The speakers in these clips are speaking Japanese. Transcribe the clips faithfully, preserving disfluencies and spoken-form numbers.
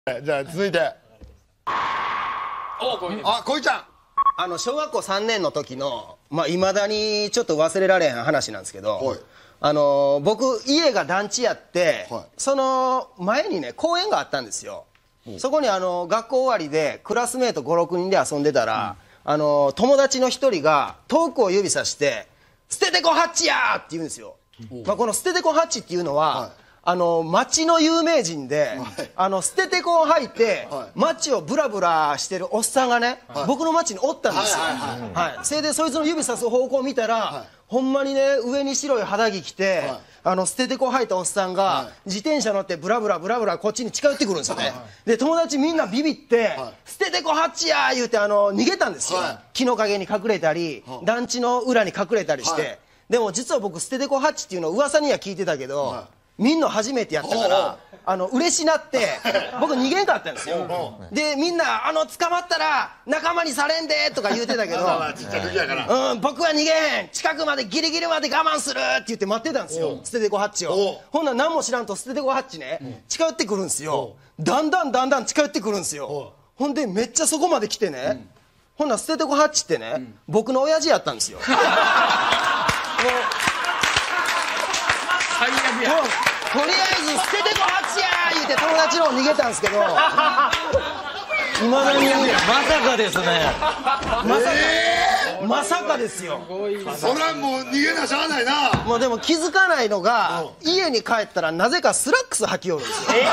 じゃあ続いて、あ、こいちゃん。 あの小学校さんねんの時のまあいまだにちょっと忘れられへん話なんですけど、 はい、 あのー、僕家が団地やって、 はい、 その前にね公園があったんですよ。そこにあの学校終わりでクラスメートごろくにんで遊んでたら、うん、あの友達の一人が遠くを指さして「捨ててこハッチや!」って言うんですよ。まあ、この捨ててこハッチっていうのは、はい、あの町の有名人で、はい、あの捨ててこを履いて、はい、町をブラブラしてるおっさんがね、はい、僕の町におったんですよ。それでそいつの指さす方向を見たら、はい、ほんまにね上に白い肌着着て、はい、あの捨ててこ履いたおっさんが、はい、自転車乗ってブラブラブラブラこっちに近寄ってくるんですよね。はい、で友達みんなビビって、はい、捨ててこハッチやー言うてあの逃げたんですよ。はい、木の陰に隠れたり、はい、団地の裏に隠れたりして、はい、でも実は僕捨ててこハッチっていうのを噂には聞いてたけど、はい、みんな初めてやったからあの嬉しなって僕逃げんかったんですよ。でみんなあの捕まったら仲間にされんでとか言うてたけどうん、僕は逃げへん、近くまでギリギリまで我慢するって言って待ってたんですよ、捨ててこハッチを。ほんなら何も知らんと捨ててこハッチね近寄ってくるんですよ。だんだんだんだん近寄ってくるんですよ。ほんでめっちゃそこまで来てね、うん、ほんなら捨ててこハッチってね、うん、僕の親父やったんですよ。もう最悪や。とりあえず捨ててこハッチやー言うて友達の方逃げたんですけど、いまだにまさかですね。まさか、えー、まさかですよ。 そらもう逃げなしゃあないな。 もうでも気づかないのが、うん、家に帰ったらなぜかスラックス履きよるんですよ。えー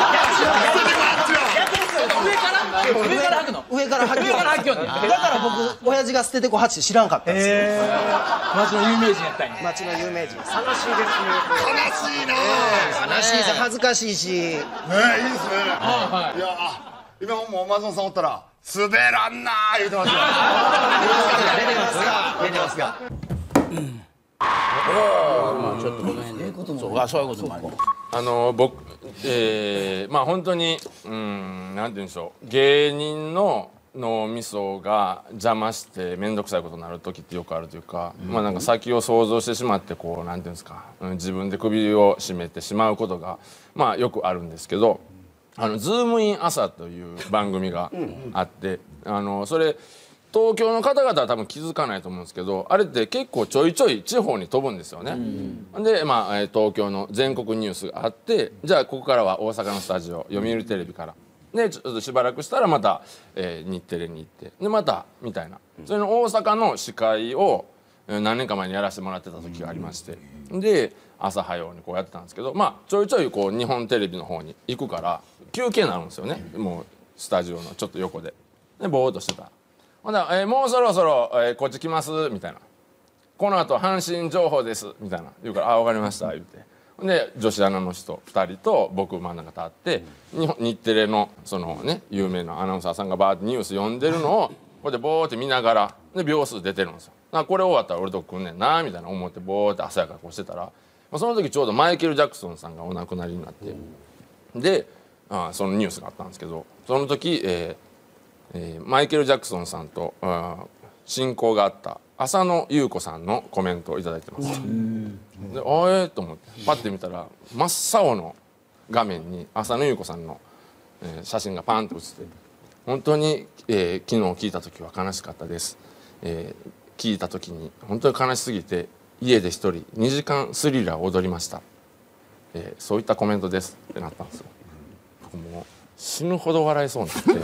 上から上から履くの上から履きよる。だから僕親父が捨ててこハッチ知らんかったんですよ。 町の有名人やったんや。 町の有名人。悲しいですね。 悲しいな。 悲しいし恥ずかしいし。ねえいいですね。 いや今もう松本さんおったら滑らんなー言うてますよ。 出てますか出てますか。 うんまあちょっとこの辺でそうあそういうこともあります。 あの僕えー、まあ本当にうんなんて言うんでしょう、芸人の脳みそが邪魔して面倒くさいことになる時ってよくあるというか、うん、まあなんか先を想像してしまってこうなんて言うんですか、うん、自分で首を絞めてしまうことがまあよくあるんですけど、あのズームイン朝という番組があって、あのそれ東京の方々は多分気づかないと思うんですけど、あれって結構ちょいちょい地方に飛ぶんですよね。うん、で、まあ、東京の全国ニュースがあって、じゃあここからは大阪のスタジオ読売テレビからでちょっとしばらくしたらまた、えー、日テレに行ってでまたみたいな、それの大阪の司会を何年か前にやらせてもらってた時がありまして、で朝早うにこうやってたんですけど、まあちょいちょいこう日本テレビの方に行くから休憩になるんですよね。もうスタジオのちょっと横ででぼーっとしてた。ほんだら、えー、もうそろそろ、えー、こっち来ますみたいな、この後阪神情報ですみたいな言うから、あ分かりました言うて、ほんで女子アナの人ふたりと僕真ん中立って、うん、日テレのそのね有名なアナウンサーさんがバーってニュース読んでるのをここでボーって見ながらで秒数出てるんですよ。だからこれ終わったら俺とこ来んねんなみたいな思ってボーって朝やからこうしてたら、まあ、その時ちょうどマイケル・ジャクソンさんがお亡くなりになって、うん、であそのニュースがあったんですけど、その時、えーえー、マイケル・ジャクソンさんと親交があった浅野ゆう子さんのコメントをいただいてます。であえーと思ってパッて見たら真っ青の画面に浅野ゆう子さんの、えー、写真がパンと写って、本当に、えー、昨日聞いた時は悲しかったです、えー、聞いた時に本当に悲しすぎて家で一人にじかんスリラーを踊りました、えー、そういったコメントですってなったんですよ。僕もう死ぬほど笑いそうになって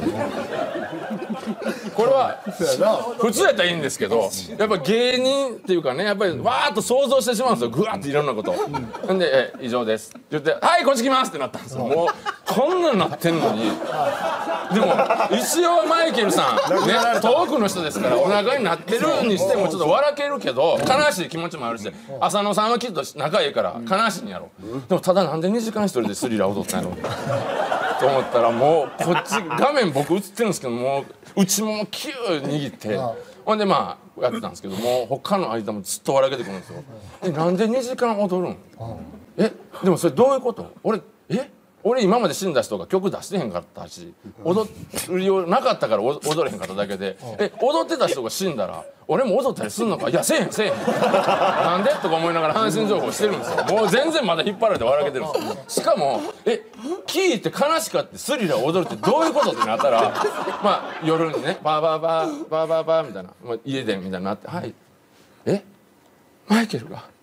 これは普通やったらいいんですけど、やっぱ芸人っていうかね、やっぱりわーっと想像してしまうんですよ、ぐわっていろんなこと。んで「え以上です」って言って「はいこっち来ます」ってなったんですよ。もうこんなんなってんのに、でも一応マイケルさんね遠くの人ですからお腹になってるにしてもちょっと笑けるけど悲しい気持ちもあるし、浅野さんはきっと仲いいから悲しいんやろ。でもただなんでにじかん一人でスリラー踊ったんやろと思ったら、もうこっち画面僕映ってるんですけど、もう内ももキュー握ってほんでまあやってたんですけど、もう他の間もずっと笑けてくるんですよ。えなんでにじかん踊るん？えでもそれどういうこと？俺え俺今まで死んだ人が曲出してへんかったし踊りようなかったから踊れへんかっただけでえ踊ってた人が死んだら俺も踊ったりすんのかいやせえへんせえへんなんでとか思いながら阪神情報してるんですよもう全然まだ引っ張られて笑けてるんですよしかもえ聴いて悲しかってスリラー踊るってどういうことってなったらまあ夜にねバーバーバーバーバーバーみたいな、まあ、家でみたいになってはいえマイケルが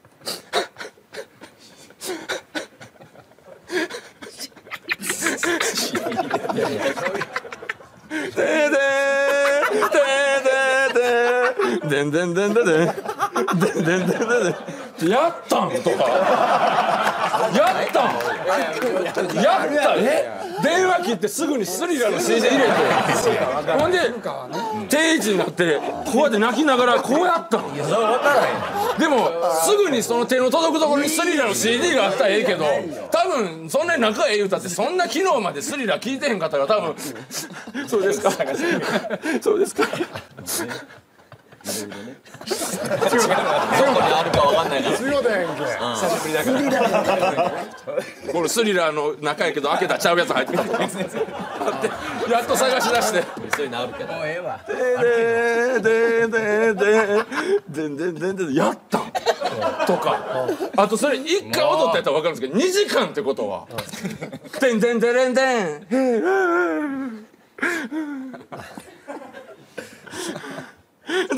ででででんでんでんでんでんでんでんでんでんやったんとかやったんやったえ電話切ってすぐにスリラーの シーディー 入れてほんで定位置になってこうやって泣きながらこうやったんでもすぐにその手の届くところにスリラーの シーディー があったらええけど多分そんなに仲ええ言うたってそんな昨日までスリラー聞いてへんかったら多分そうですかそうですかどこにあるかわかんないから強だやんけ久しぶりだからこれスリラーの仲やけど開けたらちゃうやつ入ってきてやっと探し出してそれ治るけどもうええわででででででででやったとかあとそれ一回踊ったやったら分かるんですけどにじかんってことはてんてんてれんてんでで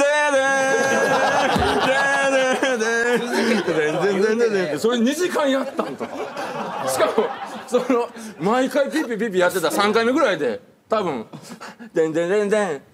でででそれにじかんやったんとかしかもその毎回ピピピピやってたさんかいめぐらいで多分でんでんでんでん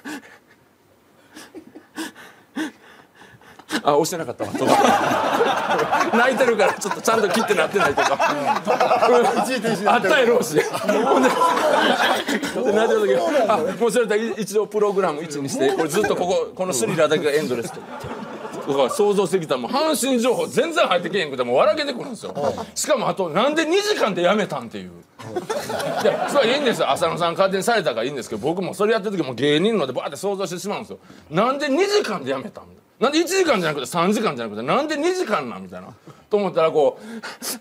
あ押してなかったわとか泣いてるからちょっとちゃんと切ってなってないとかあったやろうしほんで泣いてる時あもうそれだけ一度プログラムいちにしてこれずっとこここのスリラーだけがエンドレスとだから想像してきたらもう阪神情報全然入ってけへんくてもう笑けてくるんですよしかもあとなんでにじかんでやめたんっていういやそれはいいんですよ浅野さん勝手にされたからいいんですけど僕もそれやってる時も芸人のでバーって想像してしまうんですよなんでにじかんでやめたんだなんでいちじかんじゃなくてさんじかんじゃなくてなんでにじかんなんみたいなと思ったらこう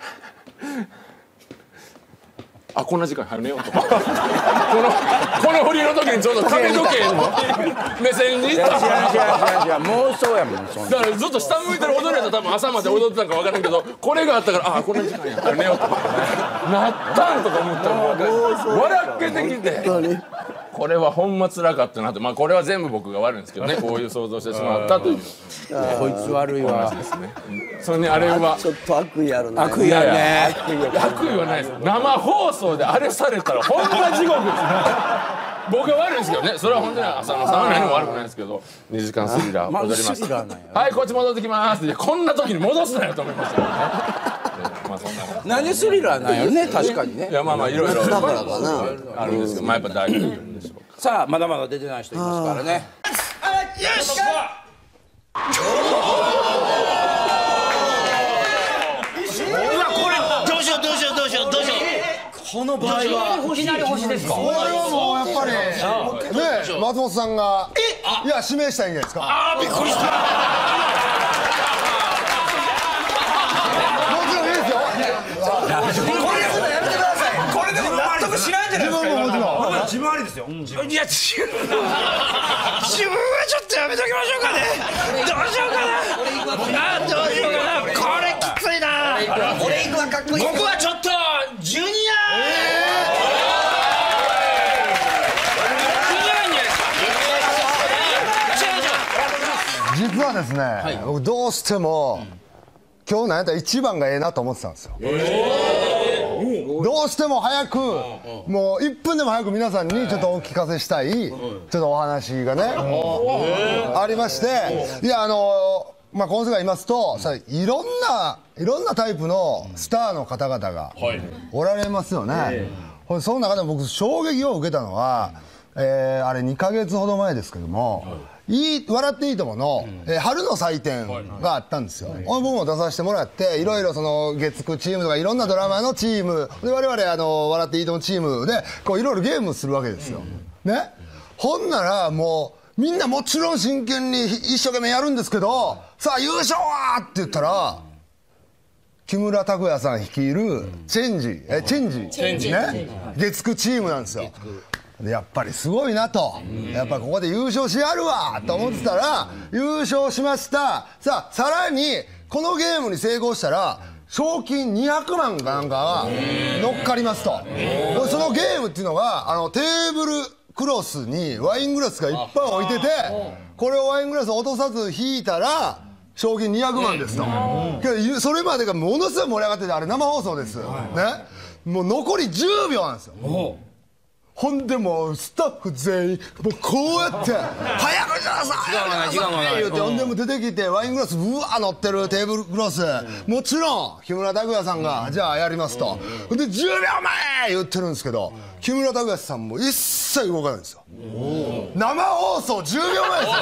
あこんな時間入るねよとかこのこの振りの時にちょうど髪の毛の目線にいった妄想やもんだからずっと下向いてる踊りやったら多分朝まで踊ってたんか分からんけどこれがあったからあこんな時間や入るねよとかなったんとか思ったらもう笑けてきてこれはほんま辛かったなってまあこれは全部僕が悪いんですけどねこういう想像してしまったというこいつ悪いわそれにあれはちょっと悪意あるね悪意あるね悪意はないです生放送であれされたらほんま地獄僕が悪いんですけどねそれは本当に浅野さんは何も悪くないですけどにじかんスリラー踊りましたはいこっち戻ってきますってこんな時に戻すなよと思いましたまあそんな何スリラーなんやろね確かにねいやまあまあいろいろあるんですけどまあやっぱ大丈夫でしょうかさあまだまだ出てない人いますからねよしどうしようどうしようどうしようどうしようこの場合はいきなり星ですかこれはもうやっぱりね松本さんがいや指名したいんじゃないですかあーびっくりしたもちろんいいですよこれでもやめてくださいこれでも納得しないんじゃないですか自分ももちろん自分ありですよいや自分自分はちょっとやめときましょうかねどうしようかなあどうしようかなこれきついな俺行くはかっこいい僕はちょっとジュニア実はですね僕どうしても今日なんやったらいちばんがええなと思ってたんですよどうしても早くもういっぷんでも早く皆さんにちょっとお聞かせしたいちょっとお話がねありましていやあのまあこの世界いますとさいろんないろんなタイプのスターの方々がおられますよねその中でも僕衝撃を受けたのはえーあれにかげつほど前ですけどもいい笑っていいともの、えー、春の祭典があったんですよ、僕も出させてもらっていろいろその月9チームとかいろんなドラマのチームで我々あの笑っていいともチームでこういろいろゲームするわけですよ、ねほんならもうみんなもちろん真剣に一生懸命やるんですけどさあ優勝はって言ったら木村拓哉さん率いるチェンジ、えチェンジ、チェンジね、月9チームなんですよ。でやっぱりすごいなと、やっぱここで優勝しやるわと思ってたら優勝しました。さあさらにこのゲームに成功したら賞金にひゃくまんかなんかが乗っかりますと。そのゲームっていうのがあのテーブルクロスにワイングラスがいっぱい置いてて、これをワイングラス落とさず引いたら賞金にひゃくまんですと。それまでがものすごい盛り上がってて、あれ生放送ですね。もう残りじゅうびょうなんですよ。ほんでもうスタッフ全員もうこうやって「早くしなさい!」 時間がない時間がない言うて、ほんでも出てきてワイングラスうわ乗ってるテーブルクロス、もちろん木村拓哉さんがじゃあやりますと。でじゅうびょうまえ言ってるんですけど、木村拓哉さんも一切動かないんですよ。生放送じゅうびょうまえですよ。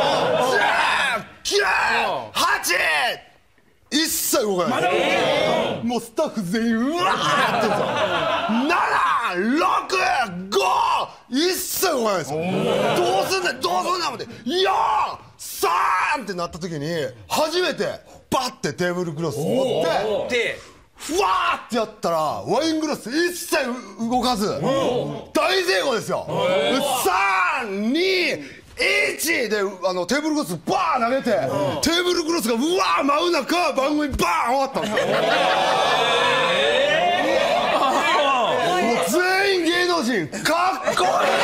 じゅう、きゅう、はち一切動かないですよ。もうスタッフ全員うわーって言ってるんですよ。なな、ろく、ご一切動かないですよ。どうすんねんどうすんねん思ってよん、さんってなった時に初めてバッてテーブルクロス持ってふわーってやったらワイングラス一切動かず大成功ですよ。さん、に、いちであのテーブルクロスバーン投げて、テーブルクロスがうわー舞う中番組バーン終わったんですよ。もう全員芸能人かっこいい、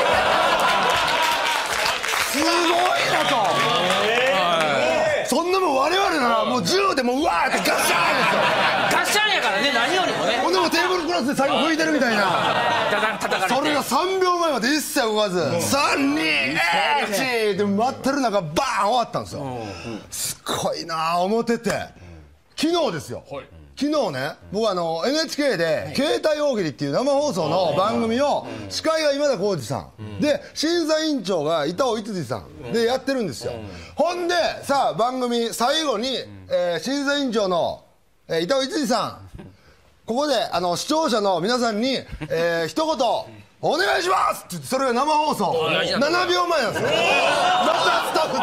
すごいなと。そんなもん我々ならもう銃でもうわーってガッシャーンですよ。 ガッシャンやからね、何よりもね。 ほんでもテーブルクロスで最後吹いてるみたいな。それがさんびょうまえまで一切動かず、さん、に、いちで待ってる中バーン終わったんですよ。すごいなぁ思ってて、昨日ですよ、昨日ね、僕あの エヌエイチケー で携帯大喜利っていう生放送の番組を司会が今田耕司さんで審査委員長が板尾一次さんでやってるんですよ。ほんでさあ番組最後に、えー、審査委員長の、えー、板尾一次さん、ここであの視聴者の皆さんに、えー、一言お願いしますって言って、それが生放送ななびょうまえなんですよ。またスタッフ全員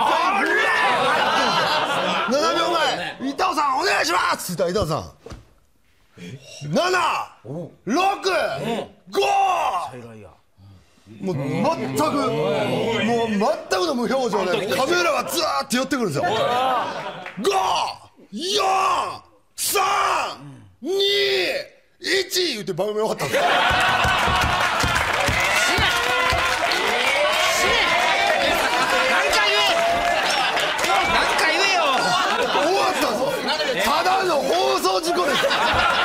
ななびょうまえ、板尾さんお願いしますって言ったら板尾さんなな、ろく、ごもう全くもう全くの無表情でカメラがずーっと寄ってくるんですよ。ご、よん、さん、に、いち言って番組終わったんですよ。ただの放送事故です。 か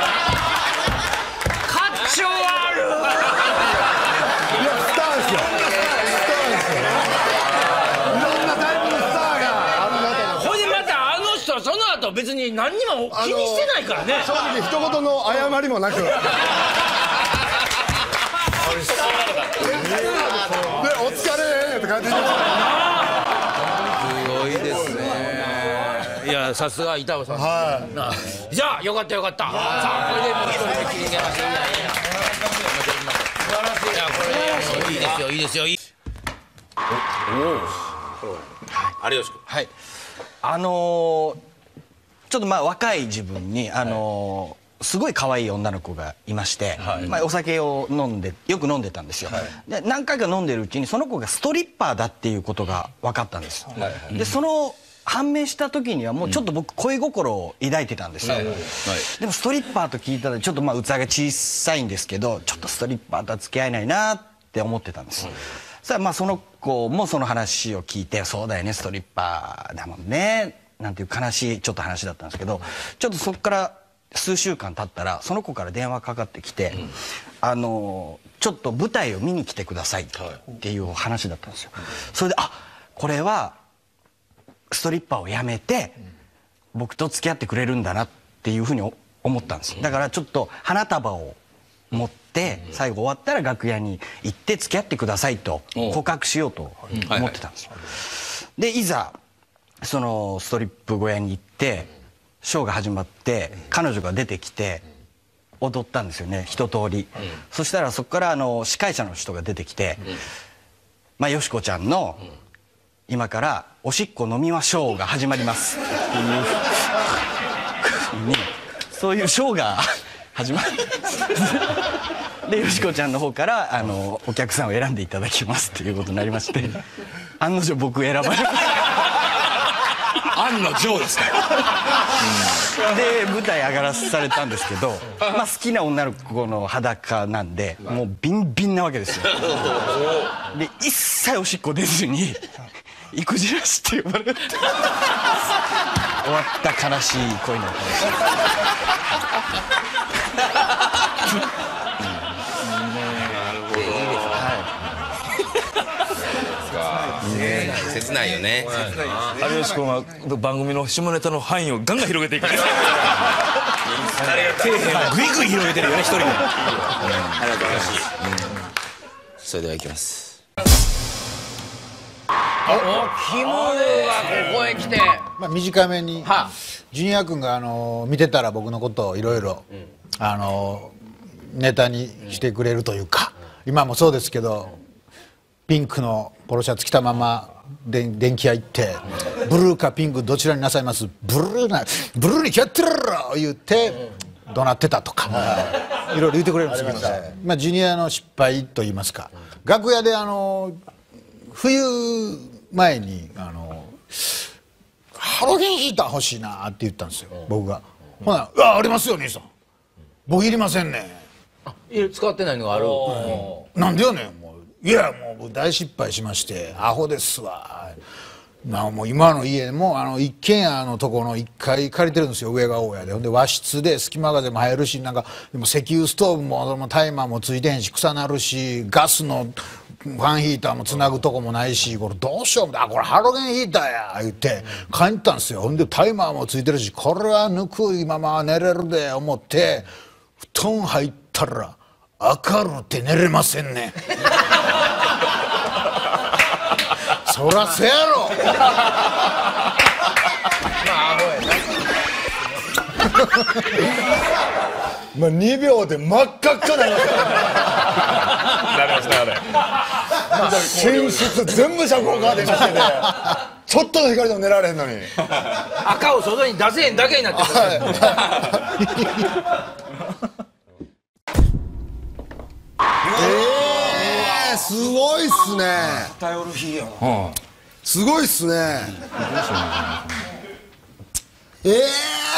っちょ悪い。 いやスターですよ。スターですよ。いろんなタイプのスターがあるなと。 ほいでまたあの人はその後別に何にも気にしてないからね。 正直一言の謝りもなく。でお疲れって感じで。 すごいですね。いやさすが板尾さん。はい。じゃあよかったよかった。さあこれでもう一人で切り抜けました。いやいやいや。素晴らしい。いやこれいいですよいいですよいい。 有吉君。 はい。あのー、ちょっとまあ若い自分にあのー、すごい可愛い女の子がいまして、はい、まあお酒を飲んでよく飲んでたんですよ。はい、で何回か飲んでるうちにその子がストリッパーだっていうことが分かったんです。はい、でその判明した時にはもうちょっと僕恋心を抱いてたんですよ。でもストリッパーと聞いたらちょっとまあ器が小さいんですけど、ちょっとストリッパーとは付き合えないなって思ってたんです。はい、さあまあその子もその話を聞いて、そうだよねストリッパーだもんねなんていう悲しいちょっと話だったんですけど、ちょっとそこから数週間経ったらその子から電話かかってきて、うん、あのちょっと舞台を見に来てくださいっていう話だったんですよ。それであこれはストリッパーをやめて僕と付き合ってくれるんだなっていうふうに思ったんです。だからちょっと花束を持って最後終わったら楽屋に行って付き合ってくださいと告白しようと思ってたんですよ。でいざそのストリップ小屋に行ってショーが始まって彼女が出てきて踊ったんですよね一通り。そしたらそこからあの司会者の人が出てきて「まあよしこちゃんの今からおしっこ飲みましょうが始まります」っていうふうにそういうショーが始まるでよしこちゃんの方からあのお客さんを選んでいただきますっていうことになりまして、案の定僕選ばれました案の定ですか。 で舞台上がらされたんですけど、まあ好きな女の子の裸なんでもうビンビンなわけですよ。で一切おしっこ出ずに「イクジラシ」って呼ばれて終わった悲しい恋の話。 切ないよね。 有吉君は番組の下ネタの範囲をガンガン広げていく。底辺をグイグイ広げてるよね、一人で。 ありがとうございます。それではいきます。 おキムがここへ来て、 まあ短めにジュニア君があの見てたら僕のことをいろいろあのネタにしてくれるというか、今もそうですけどピンクのポロシャツ着たままで電気屋行って「ブルーかピンクどちらになさいます？ブルーなブルーに決まってるろ!」言って怒鳴ってたとかいろいろ言ってくれるんですけど、まあジュニアの失敗といいますか、楽屋であの冬前にあのハロゲンヒーター欲しいなって言ったんですよ、僕が。ほな「うわありますよ兄さん、僕いりませんね」 使ってないのがある。 なんでよねん、もういやもう大失敗しましてアホですわ。なもう今の家もあの一軒家のとこのいっかい借りてるんですよ、上が大家で。ほんで和室で隙間風も入るし、なんかでも石油ストーブもタイマーもついてへんし臭なるし、ガスのファンヒーターもつなぐとこもないし、これどうしよう、あこれハロゲンヒーターや言って買いに行ったんですよ。ほんでタイマーもついてるし、これはぬくいまま寝れるで思って布団入ったら明るって寝れませんね。そらせやろ。 まあにびょうで真っ赤っかになりました。 なりましたね。 寝室全部遮光カーテンにしてて、ちょっとの光でも寝られへんのに赤を外に出せへんだけになってる。 えー、すごいっすね。 頼る日やな。 すごいっすね。ええ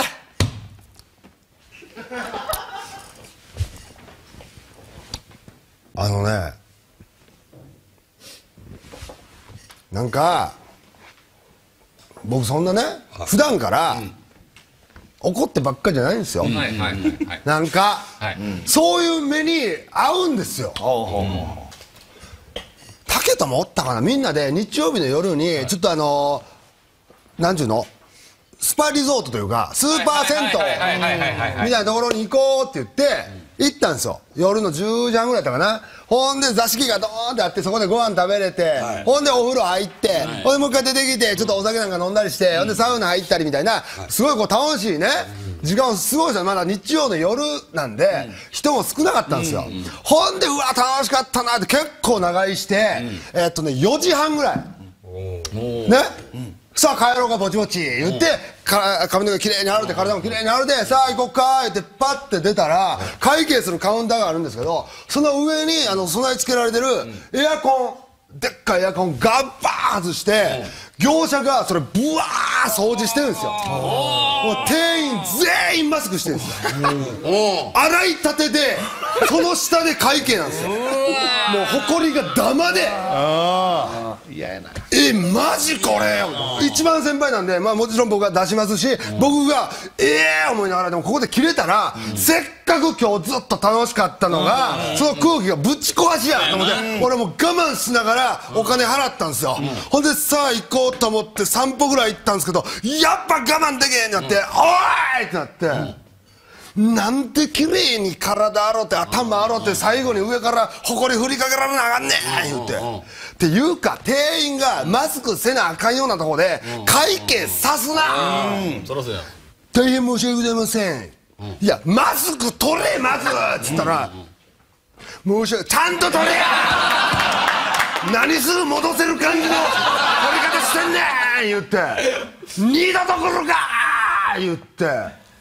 あのね、なんか僕そんなね普段から怒ってばっかりじゃないんですよ。なんかそういう目に合うんですよ。武田もおったかな、みんなで日曜日の夜にちょっとあのなんちゅうのスパリゾートというかスーパー銭湯みたいなところに行こうって言って行ったんですよ。夜のじゅうじはんぐらいだったかな。ほんで座敷がドーンってあって、そこでご飯食べれて、はい、ほんでお風呂入って、はい、ほんでもう一回出てきてちょっとお酒なんか飲んだりして、うん、ほんでサウナ入ったりみたいな、すごいこう楽しいね、うん、時間すごいですよ。まだ日曜の夜なんで、うん、人も少なかったんですよ、うんうん、ほんでうわ楽しかったなって結構長居して、うん、えー、っとねよじはんぐらい、うん、ね、うん、さあ帰ろうかぼちぼち言って、か髪の毛きれいに洗うて体もきれいに洗うて、さあ行こっかってパッて出たら会計するカウンターがあるんですけど、その上にあの備え付けられてるエアコン、でっかいエアコンガッバー外して業者がそれブワー掃除してるんですよ。もう店員全員マスクしてるんですよ。洗いたてでその下で会計なんですよ。もう埃がダマで、嫌やな。えマジこれ一番先輩なんで、まあもちろん僕は出しますし、僕がええ思いながらでもここで切れたら、せっかく今日ずっと楽しかったのがその空気がぶち壊しやと思って、俺もう我慢しながらお金払ったんですよ。ほんでさあ行こうと思って散歩ぐらい行ったんですけど、やっぱ我慢できへんなって、おーいってなって、なんて綺麗に体洗って頭洗って最後に上からほこり振りかけられなあかんねん言うて、っていうか店員がマスクせなあかんようなとこで会計さすな、大変申し訳ございません、いやマスク取れまずっつったら、申し訳ちゃんと取れや何する戻せる感じの取り方してんねん言って、二度と来るか言って、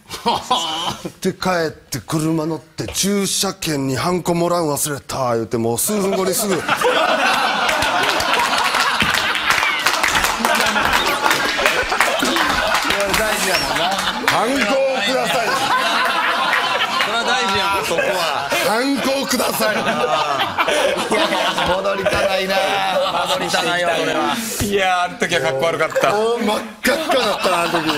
で帰って車乗って駐車券にハンコもらうん忘れた言うてもう数分後にすぐ大事やもんなハンコをくださいそれは大事やんそこはハンコをください戻りたないな戻りたないよ俺はいやあの時はかっこ悪かったもう真っ赤っかだったなあの時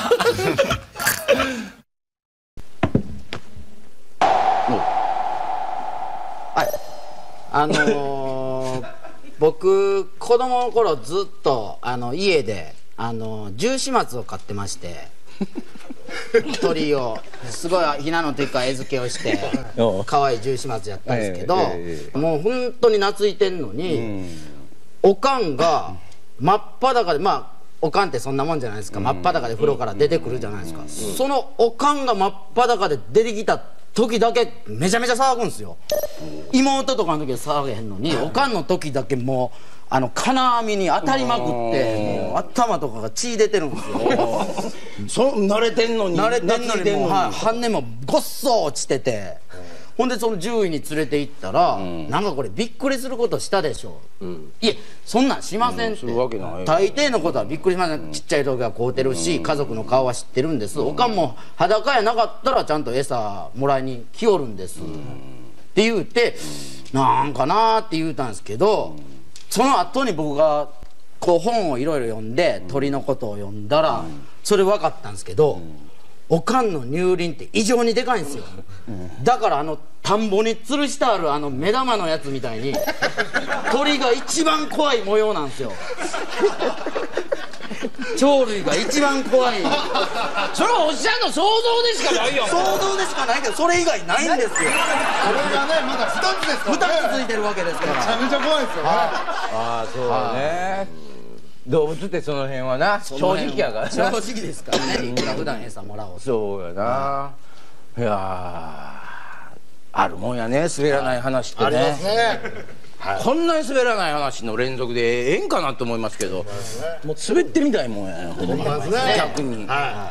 あのー、僕子供の頃ずっとあの家であの十四松を飼ってまして鳥をすごいひなの時から餌付けをして可愛い十四松やったんですけど、もう本当に懐いてんのに、おかんが真っ裸で、まあおかんってそんなもんじゃないですか、真っ裸で風呂から出てくるじゃないですか、そのおかんが真っ裸で出てきた時だけめちゃめちゃ騒ぐんですよ。妹とかの時は騒げへんのに、おかんの時だけもうあの金網に当たりまくってもう頭とかが血出てるんですよそ慣れてんのに慣れてんのにもう、はい、半根もごっそ落ちてて、ほんでその獣医に連れて行ったら、うん、なんかこれびっくりすることしたでしょ、うん、いえそんなんしませんって、うん、大抵のことはびっくりしません、ちっちゃい時は買うてるし、うん、家族の顔は知ってるんです、うん、おかんも裸やなかったらちゃんと餌もらいに来よるんです、うん、って言うて、なんかなーって言うたんですけど、その後に僕がこう本をいろいろ読んで鳥のことを読んだらそれ分かったんですけど、おかんの乳輪って異常にでかいんですよ。だからあの田んぼに吊るしてあるあの目玉のやつみたいに鳥が一番怖い模様なんですよ。鳥類が一番怖い。 それはおっしゃんの想像でしかないよ。 想像でしかないけどそれ以外ないんですよ。 これがねまだふたつですからね。 ふたつついてるわけですから。 めちゃめちゃ怖いですよね。 ああそうだね。動物ってその辺はな正直やからな。 正直ですからね。普段餌もらおう。 そうやな。いやあるもんやね、滑らない話ってね。 ありますね。 こんなに滑らない話の連続でええんかなと思いますけど、もう滑ってみたいもんやね。逆に。はい。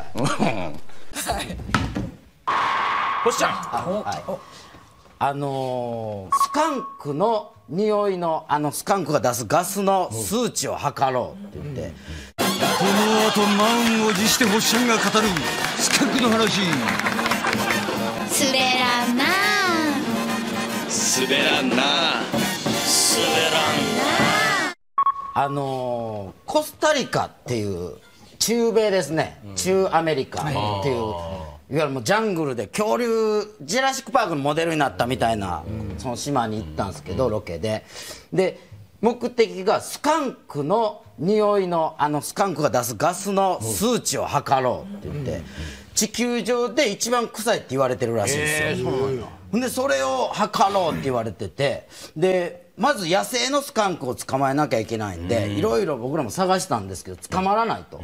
星ちゃん。 あのスカンクの匂いのあのスカンクが出すガスの数値を測ろうって言って、 この後満を持して星ちゃんが語るスカンクの話。 滑らんな滑らんな滑らんな。 あのー、コスタリカっていう中米ですね、うん、中アメリカっていう、いわゆるもうジャングルで恐竜ジュラシックパークのモデルになったみたいな、うん、その島に行ったんですけど、ロケでで目的がスカンクの匂いのあのスカンクが出すガスの数値を測ろうって言って、うん、地球上で一番臭いって言われてるらしいんですよ。ほんでそれを測ろうって言われてて、でまず野生のスカンクを捕まえなきゃいけないんで、いろいろ僕らも探したんですけど捕まらないと、うん、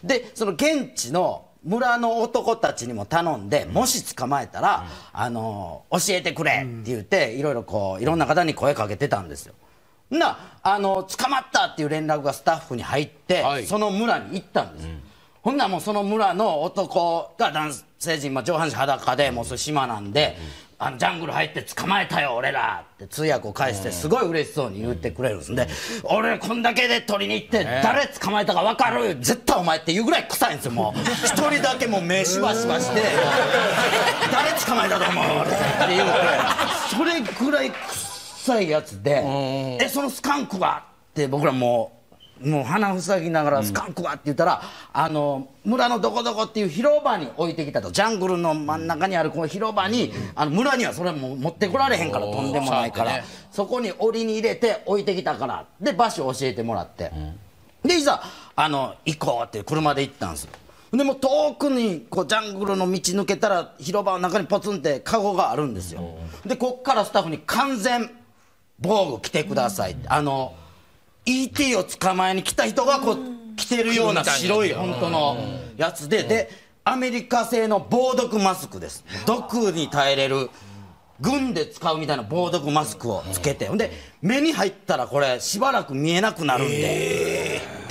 でその現地の村の男たちにも頼んで、もし捕まえたら、うん、あの教えてくれって言っていろいろこういろんな方に声かけてたんですよ。なあの捕まったっていう連絡がスタッフに入って、はい、その村に行ったんです、うん、ほんならもうその村の男が男性陣、まあ、上半身裸でもうそれ島なんで、うん、あのジャングル入って捕まえたよ俺らって通訳を返してすごい嬉しそうに言ってくれるんですで、俺こんだけで取りに行って誰捕まえたか分かる絶対お前っていうぐらい臭いんですよ。もう一人だけもう目しばしばして誰捕まえたと思うって言うて、それぐらい臭いやつで、えそのスカンクはって僕らもうもう鼻塞ぎながらスカンクはって言ったら、あの村のどこどこっていう広場に置いてきたと、ジャングルの真ん中にあるこの広場に、あの村にはそれも持ってこられへんからとんでもないから、そこに檻に入れて置いてきたからで場所を教えてもらって、でいざあの行こうって車で行ったんですよ。でも遠くにこうジャングルの道抜けたら広場の中にポツンってカゴがあるんですよ。でこっからスタッフに完全防具着てくださいって、あの イーティー を捕まえに来た人がこう着てるような白い本当のやつで、でアメリカ製の防毒マスクです。毒に耐えれる軍で使うみたいな防毒マスクをつけて、ほんで目に入ったらこれしばらく見えなくなるんでって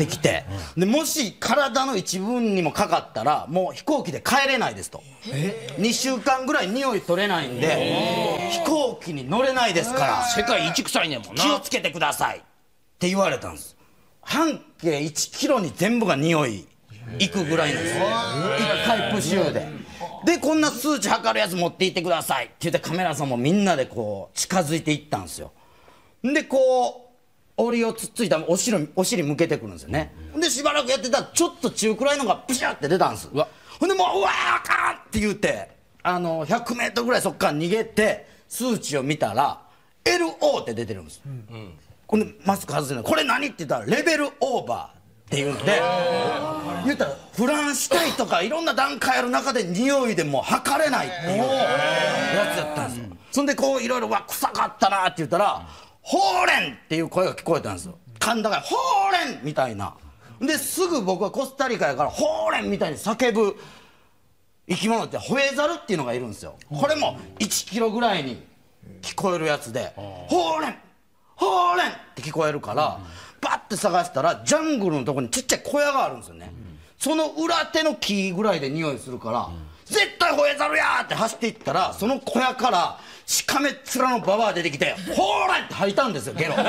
ってきて、でもし体の一部にもかかったらもう飛行機で帰れないですと。にしゅうかんぐらい匂い取れないんで飛行機に乗れないですから世界一臭いねんもんな。 気をつけてくださいって言われたんです。半径いちキロに全部が匂いいくぐらいなんですよ、一回プシューで。でこんな数値測るやつ持っていってくださいって言ってカメラさんもみんなでこう近づいていったんですよ。でこう檻をつっついたお尻お尻向けてくるんですよね。でしばらくやってたらちょっと中くらいのがプシュって出たんです。ほんでもううわーあかんって言ってあのひゃくメートルぐらいそっから逃げて数値を見たら エルオー って出てるんです。これマスク外せないこれ何って言ったらレベルオーバーっていうので言ったらフランス体とかいろんな段階ある中で匂いでもう測れないっていうやつやったんですよ。そんでこういろいろわ臭かったなって言ったらほーれんっていう声が聞こえたんですよ。甲高いほーれんみたいな。ですぐ僕はコスタリカやからほーれんみたいに叫ぶ生き物ってホエザルっていうのがいるんですよ。これもいちキロぐらいに聞こえるやつでほーれんほーれんって聞こえるからバッて探したらジャングルのとこにちっちゃい小屋があるんですよね。その裏手の木ぐらいで匂いするから絶対ホエザルやーって走っていったらその小屋からしかめっ面のババア出てきてほーれんって吐いたんですよゲロずっ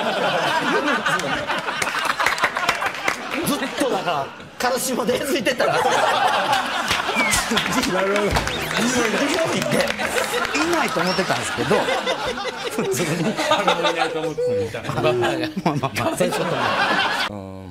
とだからカルシウムでついてたらなるほど匂いっていないと思ってたんですけど普通にいないと思ってたまあまあまあそういうことも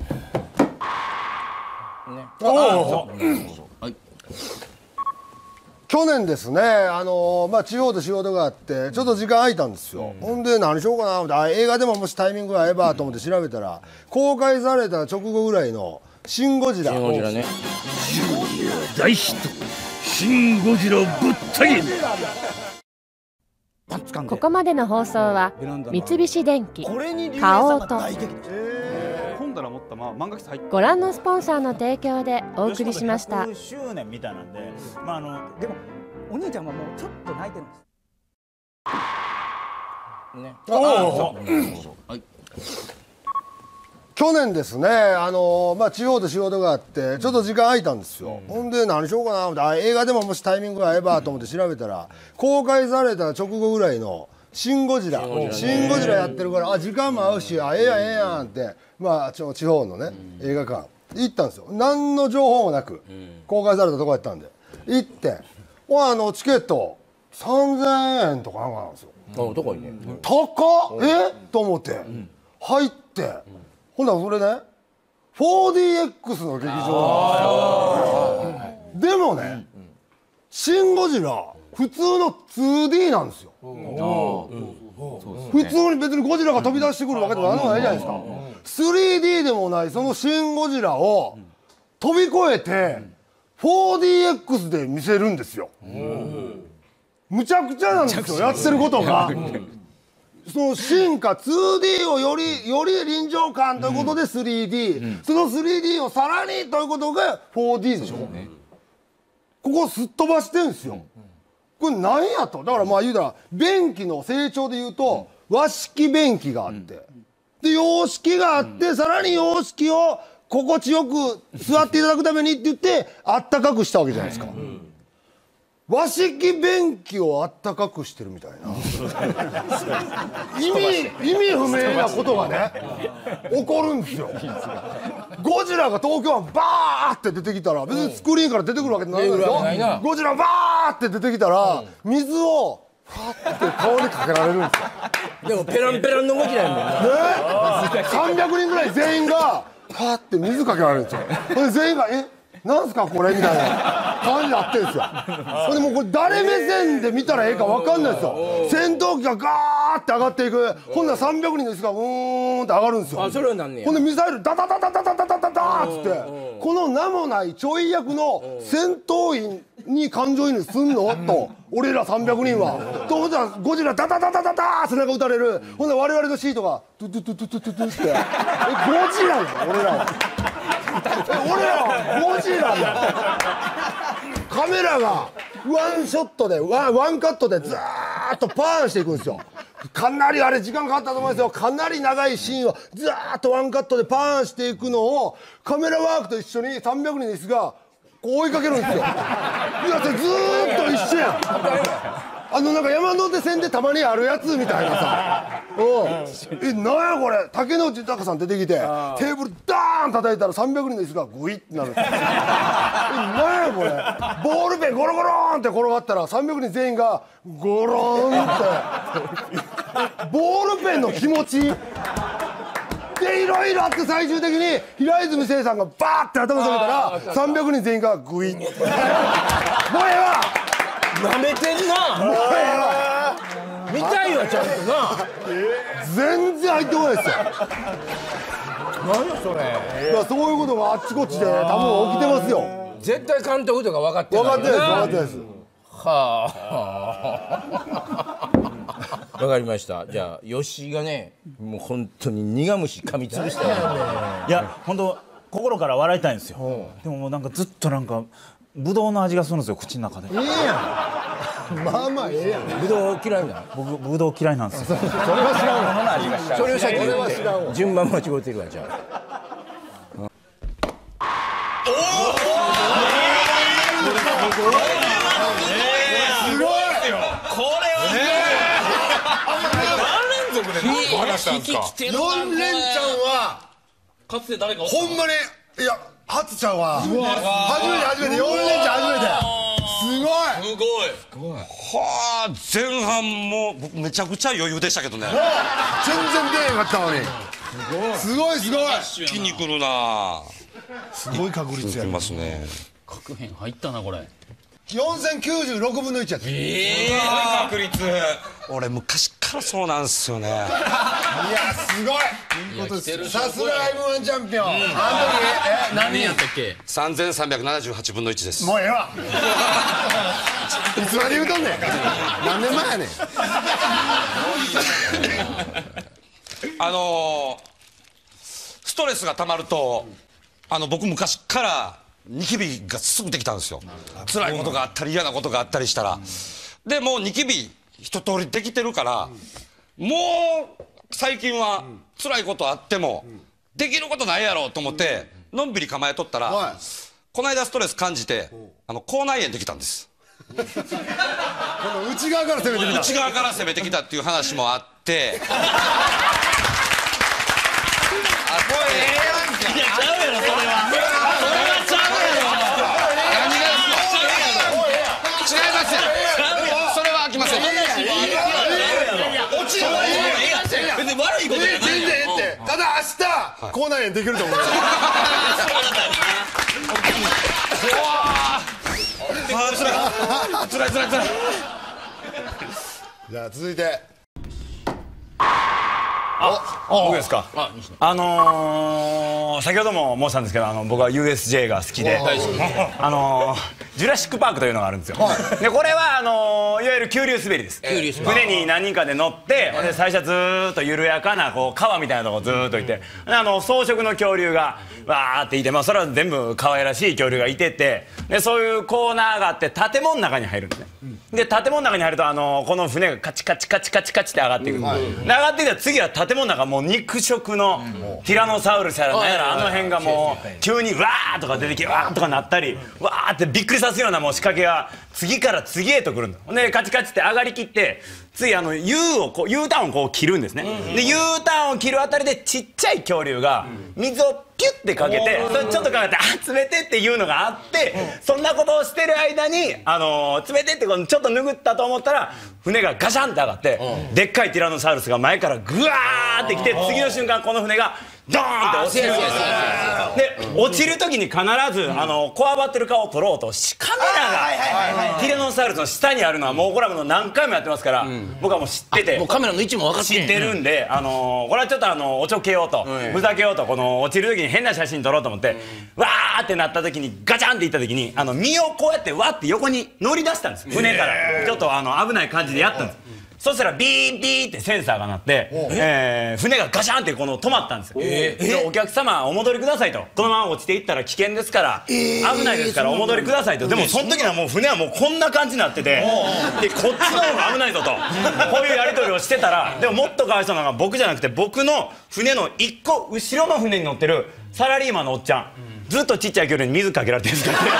去年ですね、あのーまあ、地方で仕事があってちょっと時間空いたんですよ、うん、ほんで何しようかなと思ってあ映画でももしタイミングが合えばと思って調べたら公開された直後ぐらいの「シン・ゴジラ」 シン・ゴジラね大ヒットシン・ゴジラぶった切ここまでの放送は三菱電機花王とご覧のスポンサーの提供でお送りしました。 ひゃくしゅうねんみたいなんで、まああのでもお兄ちゃんはもうちょっと泣いてるんです。ね。 去年ですね、あのーまあ、地方で仕事があってちょっと時間空いたんですよ、うん、ほんで何しようかなと思ってあ映画でももしタイミングが合えばと思って調べたら公開された直後ぐらいの「シン・ゴジラ」「シン・ゴジラ」やってるからあ時間も合うしあええやんええやんってまあちょ地方のね、うん、映画館行ったんですよ。何の情報もなく、うん、公開されたとこやったんで行ってあのチケットさんぜんえんとかなんかなんですよ。 あ高いね高っえと思って、うん、入って、うん、ほんならそれね フォーディーエックス の劇場なんですよ。でもね、うん、シン・ゴジラ普通の ツーディー なんですよ。普通に別にゴジラが飛び出してくるわけでも何でもないじゃないですか。スリーディー でもないそのシン・ゴジラを飛び越えて フォーディーエックス で見せるんですよ。むちゃくちゃなんですよやってることが。その進化 ツーディー をよりより臨場感ということで スリーディー、うん、その スリーディー をさらにということが フォーディー でしょ、ね、ここすっ飛ばしてるんですよ。これ何やとだからまあ言うたら便器の成長で言うと和式便器があってで洋式があってさらに洋式を心地よく座っていただくためにって言ってあったかくしたわけじゃないですか。和式便器をあったかくしてるみたいな意味意味不明なことがね起こるんですよ。ゴジラが東京湾バーって出てきたら別にスクリーンから出てくるわけじゃないですよ。ゴジラバーって出てきたら水をファッて顔にかけられるんですよ。 でもペランペランの動きなんだよね。 さんびゃくにんぐらい全員がファッて水かけられるんですよ。で全員がえなんすかこれみたいな感じになってるんですよ。でもこれ誰目線で見たらええか分かんないですよ。戦闘機がガーって上がっていくほんならさんびゃくにんの人がうーんって上がるんですよ。 あそれはなんねや。 ほんでミサイルダダダダダダダダダダーっつってこの名もないちょい役の戦闘員に感情移入すんのと俺らさんびゃくにんはと思ったらゴジラダダダダダダー背中撃たれるほんで我々のシートがトゥトゥトゥトゥトゥトゥトゥってえゴジラなの俺らは俺らはゴジラだカメラがワンショットでワン、ワンカットでずーっとパーンしていくんですよ。 かなりあれ時間かかったと思うんですよ。かなり長いシーンをずーっとワンカットでパーンしていくのをカメラワークと一緒にさんびゃくにんの椅子がこう追いかけるんですよ。いやそれずーっと一緒やん。あのなんか山手線でたまにあるやつみたいなさ。うん。え、なんやこれ。竹野内豊さん出てきてテーブルダーン叩いたらさんびゃくにんの椅子がグイってなる。え、なんやこれ。ボールペンゴロゴローンって転がったらさんびゃくにん全員がゴローンってボールペンの気持ちでいろいろあって最終的に平泉成さんがバーって頭下げたらさんびゃくにん全員がグイッもうええわなめてんなもうええわ見たいわちゃんとな全然入ってこないですよ何やそれいやそういうことがあっちこっちで多分起きてますよ絶対監督とか分かってない分かってないです分かってないですはあわかりました。じゃあ吉井がねもう本当に苦虫噛みつぶしたよいや本当心から笑いたいんですよ。でももうなんかずっとなんかブドウの味がするんですよ口の中で。 ええやんまあまあええやんぶどう嫌いなの僕ブドウ嫌いなんですよ。 それは知らんわそれを先に言それは知らんわって順番間違うてるわじゃあすごい引き来てるわよん連チャンはかつて誰かほんまにいや初ちゃんは初めて初めてよん連チャン初めてすごいはあ前半も僕めちゃくちゃ余裕でしたけどね全然出えへんかったのにすごいすごい一気に来るなすごい確率やきますね確変入ったなこれよんせんきゅうじゅうろくぶんのいちやったええ確率俺昔からそうなんすよねいやすごいいいことですさすが エムワン チャンピオンあの時え何年やったっけさんぜんさんびゃくななじゅうはちぶんのいちですもうええわいつまで言うとんねん何年前やねんあのー、ストレスがたまるとあの僕昔からニキビがすぐできたんですよ辛いことがあったり嫌なことがあったりしたらでもうニキビ一通りできてるからもう最近は辛いことあってもできることないやろうと思ってのんびり構えとったらこの間ストレス感じてあの口内炎できたんですこの内側から攻めてきた内側から攻めてきたっていう話もあってあこれええやんけいやちゃうやろそれはそれはちゃうやろ何が違いますよそれは飽きません落ちるわ別に悪いことじゃない全然ええってただ明日口内炎できると思うつらいつらいつらいじゃあ続いてあ、僕ですか。あのー、先ほども申したんですけど、あの僕は ユーエスジェー が好きで、あのー、ジュラシックパークというのがあるんですよ。でこれはあのー、いわゆる急流滑りです。船に何人かで乗って、で最初はずーっと緩やかなこう川みたいなとこずーっといて、あの草食の恐竜がわーっていて、まあそれは全部可愛らしい恐竜がいてて、でそういうコーナーがあって建物の中に入るんですね。で建物の中に入るとあのー、この船がカチカチカチカチカチって上がっていく。で上がっていったら次は建物の中もう肉食のティラノサウルスやら何やらあの辺がもう急にわーとか出てきてわーとかなったりわーってびっくりさせるようなもう仕掛けが次から次へと来るんだ。でカチカチって上がりきって次あの U をこう U ターンをこう切るんですね。で U ターンを切るあたりでちっちゃい恐竜が水をピュッてかけてそれちょっとかけて「あ詰めて」っていうのがあってそんなことをしてる間にあの詰めてってちょっと拭ったと思ったら船がガシャンって上がってでっかいティラノサウルスが前からグワーってきて次の瞬間この船がドーンって落ちる。で落ちる時に必ずあのこわばってる顔を撮ろうとカメラがティラノサウルスの下にあるのはもうこれはもう何回もやってますから僕はもう知っててもうカメラの位置も分かって知ってるんであのこれはちょっとあのおちょけようとふざけようとこの落ちる時に変な写真撮ろうと思ってわーってなった時にガチャンっていった時にあの身をこうやってわって横に乗り出したんです船からちょっとあの危ない感じでやったんです。 そしたらビービーってセンサーが鳴って、えー船がガシャンってこの止まったんですよ。でお客様お戻りくださいと、このまま落ちていったら危険ですから危ないですからお戻りくださいと。でもその時にはもう船はもうこんな感じになってて、でこっちの方が危ないぞとこういうやり取りをしてたら、でももっとかわいそうなのが僕じゃなくて、僕の船の一個後ろの船に乗ってるサラリーマンのおっちゃん、ずっとちっちゃい距離に水かけられてるんですからね。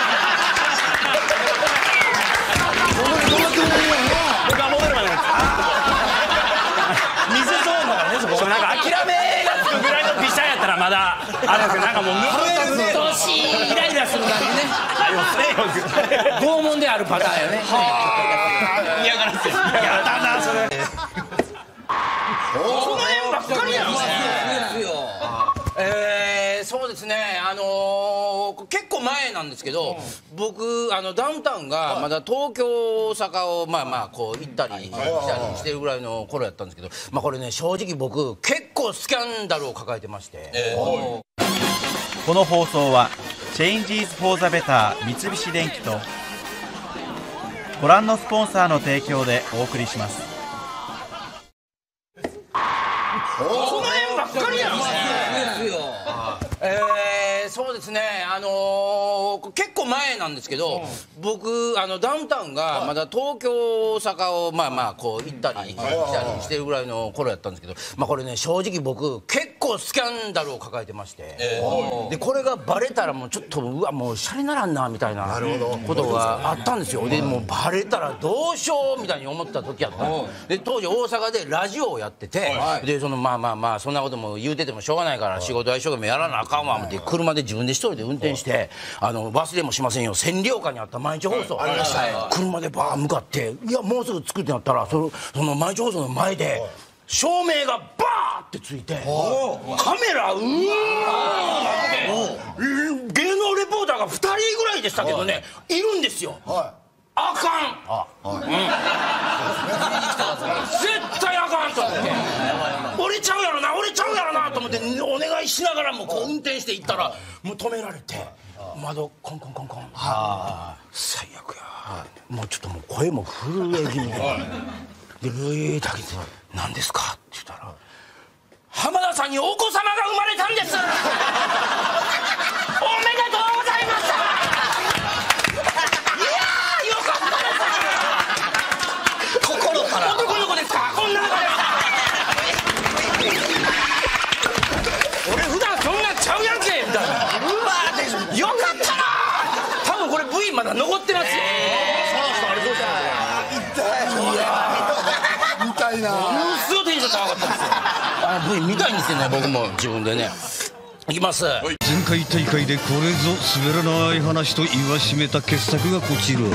僕は戻るまで水ゾーンだからね、そこなんか諦めがつくぐらいのビシャやったらまだあるんですけど、なんかもううっとうしいイライラする感じね。拷問であるパターンやね。 嫌がらせ。やだなそれ。 この辺ばっかりやんね。えー、そうですね、あのー、結構前なんですけど、僕あのダウンタウンがまだ東京大阪をまあまあこう行ったり来たりしてるぐらいの頃やったんですけど、まあこれね正直僕結構スキャンダルを抱えてまして、えー、 この放送はチェンジーズフォーザベター三菱電機とご覧のスポンサーの提供でお送りします。 この辺ばっかりやんね。えー、そうですね、あのー、結構前なんですけど、僕あのダウンタウンがまだ東京大阪をまあまあこう行ったり来たりしてるぐらいの頃やったんですけど、まあこれね正直僕結構スキャンダルを抱えてまして、えー、でこれがバレたらもうちょっとうわもうシャレならんなみたいなことがあったんですよ。でもうバレたらどうしようみたいに思った時やったんで、当時大阪でラジオをやってて、でそのまあまあまあそんなことも言うててもしょうがないから仕事は一生懸命やらなあかんわ思って車で自分で一人で運転して、あの忘れもしませんよ千里丘にあった毎日放送、車でバー向かって、いやもうすぐ着くってなったら、そのその毎日放送の前で照明がバーってついて、カメラうわーって芸能レポーターがふたりぐらいでしたけどねいるんですよ。あかん、うん、絶対あかんと思って、折れちゃうやろな折れちゃうやろなと思ってお願いしながらもこう運転して行ったら、もう止められて窓コンコンコンコン、最悪や、もうちょっともう声も震え気味で、でルイーだけで「何ですか?」って言ったら「浜田さんにお子様が生まれたんですおめでとうございました!」男の子ですか女の子ですか俺普段そんなちゃうやんけみたいな、うわよかったな、多分これ ブイ まだ残ってますよ。 痛い痛いな、 ものすごいテンション高かったんですよ。あの ブイ 見たいんですよね僕も自分でね。いきます。前回大会でこれぞ滑らない話と言わしめた傑作がこちら。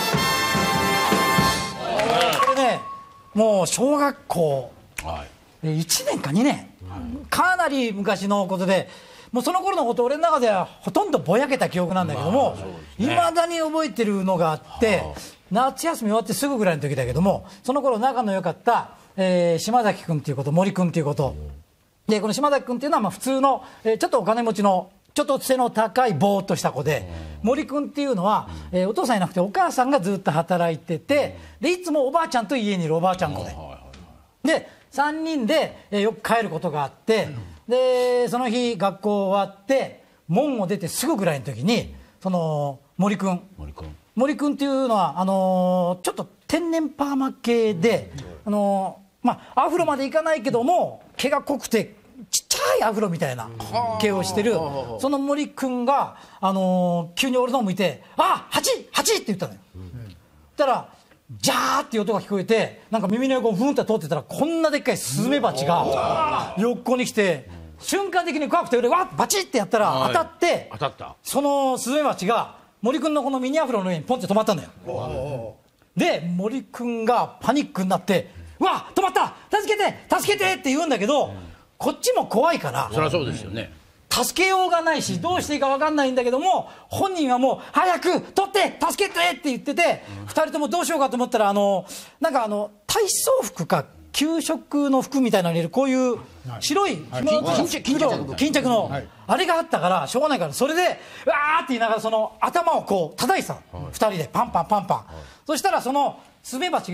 もう小学校いちねんかにねん、かなり昔のことで、もうその頃のこと俺の中ではほとんどぼやけた記憶なんだけども、いまだに覚えてるのがあって、夏休み終わってすぐぐらいの時だけども、その頃仲の良かった、えー、島崎君っていうこと、森君っていうことで、この島崎君っていうのはまあ普通の、えー、ちょっとお金持ちのちょっと背の高いぼーっとした子で、森君っていうのは、えー、お父さんいなくてお母さんがずっと働いてて、でいつもおばあちゃんと家にいるおばあちゃん子で、でさんにんで、えー、よく帰ることがあって、でその日学校終わって門を出てすぐぐらいの時にその森君森君っていうのはあのー、ちょっと天然パーマ系で、あのー、まあアフロまでいかないけども毛が濃くてちっちゃいアフロみたいな毛をしてるその森君が、あのー、急に俺の方向いて「あハチハチ!」って言ったのよ。そしたらジャーっていう音が聞こえて、なんか耳の横をふんって通ってたらこんなでっかいスズメバチが横に来て、瞬間的に怖くて俺わっバチってやったら当たって、 当たった、そのスズメバチが森君のこのミニアフロの上にポンって止まったのよ。で森君がパニックになって「うわ止まった、助けて助けて!」って言うんだけど、こっちも怖いから、 そりゃそうですよね、 助けようがないしどうしていいか分かんないんだけども、本人はもう早く取って助けてって言ってて、ふたりともどうしようかと思ったら、あのなんかあの体操服か給食の服みたいなのに入れるこういう白い巾着のあれがあったからしょうがないから、それでわーって言いながらその頭をこう叩いてたの、ふたりでパンパンパンパン。そしたらそのスズメバチが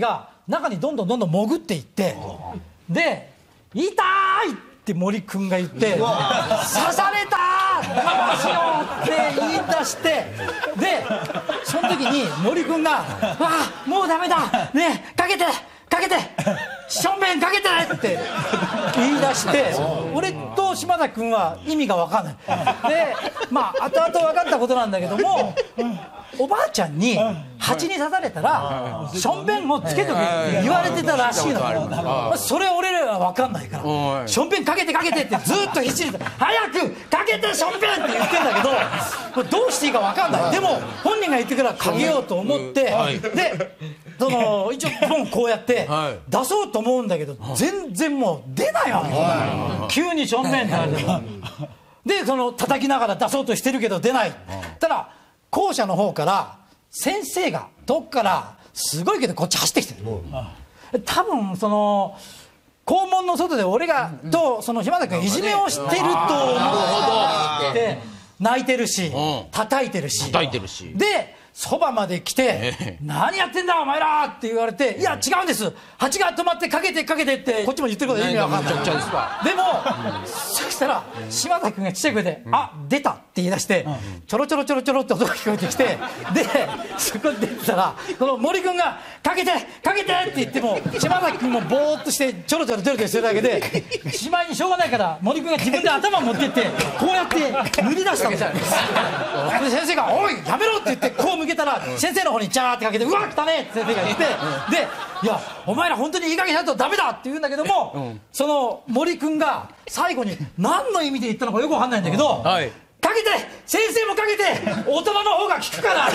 中にどんどんどんどん潜っていってで「痛い!」って森君が言って「刺されたーどうしよう!」って言い出してでその時に森君が「わあもうダメだねえかけてかけてしょんべんかけて!」って言い出して俺と島崎君は意味が分かんないでまあ後々分かったことなんだけどもおばあちゃんに蜂に刺されたらしょんべんをつけとけって言われてたらしいの。それ俺らは分かんないからしょんべんかけてかけてってずっと必死に早くかけてしょんべんって言ってんだけどこれどうしていいか分かんない。でも本人が言ってからかけようと思ってでその一応ポンこうやって出そうと思うんだけど全然もう出ないわけ急にしょんべんって言われてもでその叩きながら出そうとしてるけど出ないただ校舎の方から先生がどっからすごいけどこっち走ってきてる多分その校門の外で俺がとその島崎君いじめをしてると思って泣いてるし叩いてるしでそばまで来て「何やってんだお前ら!」って言われて「いや違うんです蜂が止まってかけてかけて」ってこっちも言ってること意味わかんないでもそしたら島崎君がちっちゃい声で「あ出た」って言い出してちょろちょろちょろちょろって音が聞こえてきてでそこで出てたらこの森君が「かけてかけて!」って言っても島崎君もぼーっとしてちょろちょろちょろちょろしてるだけでしまいにしょうがないから森君が自分で頭持ってってこうやって塗り出したんですよで先生が「おいやめろ!」って言ってこう向けたら先生の方にジャーってかけて「うわ来たね!」って先生が言ってで「いやお前ら本当にいい加減しないとダメだ!」って言うんだけどもその森君が最後に何の意味で言ったのかよくわかんないんだけど「かけて先生もかけて大人の方が効くから」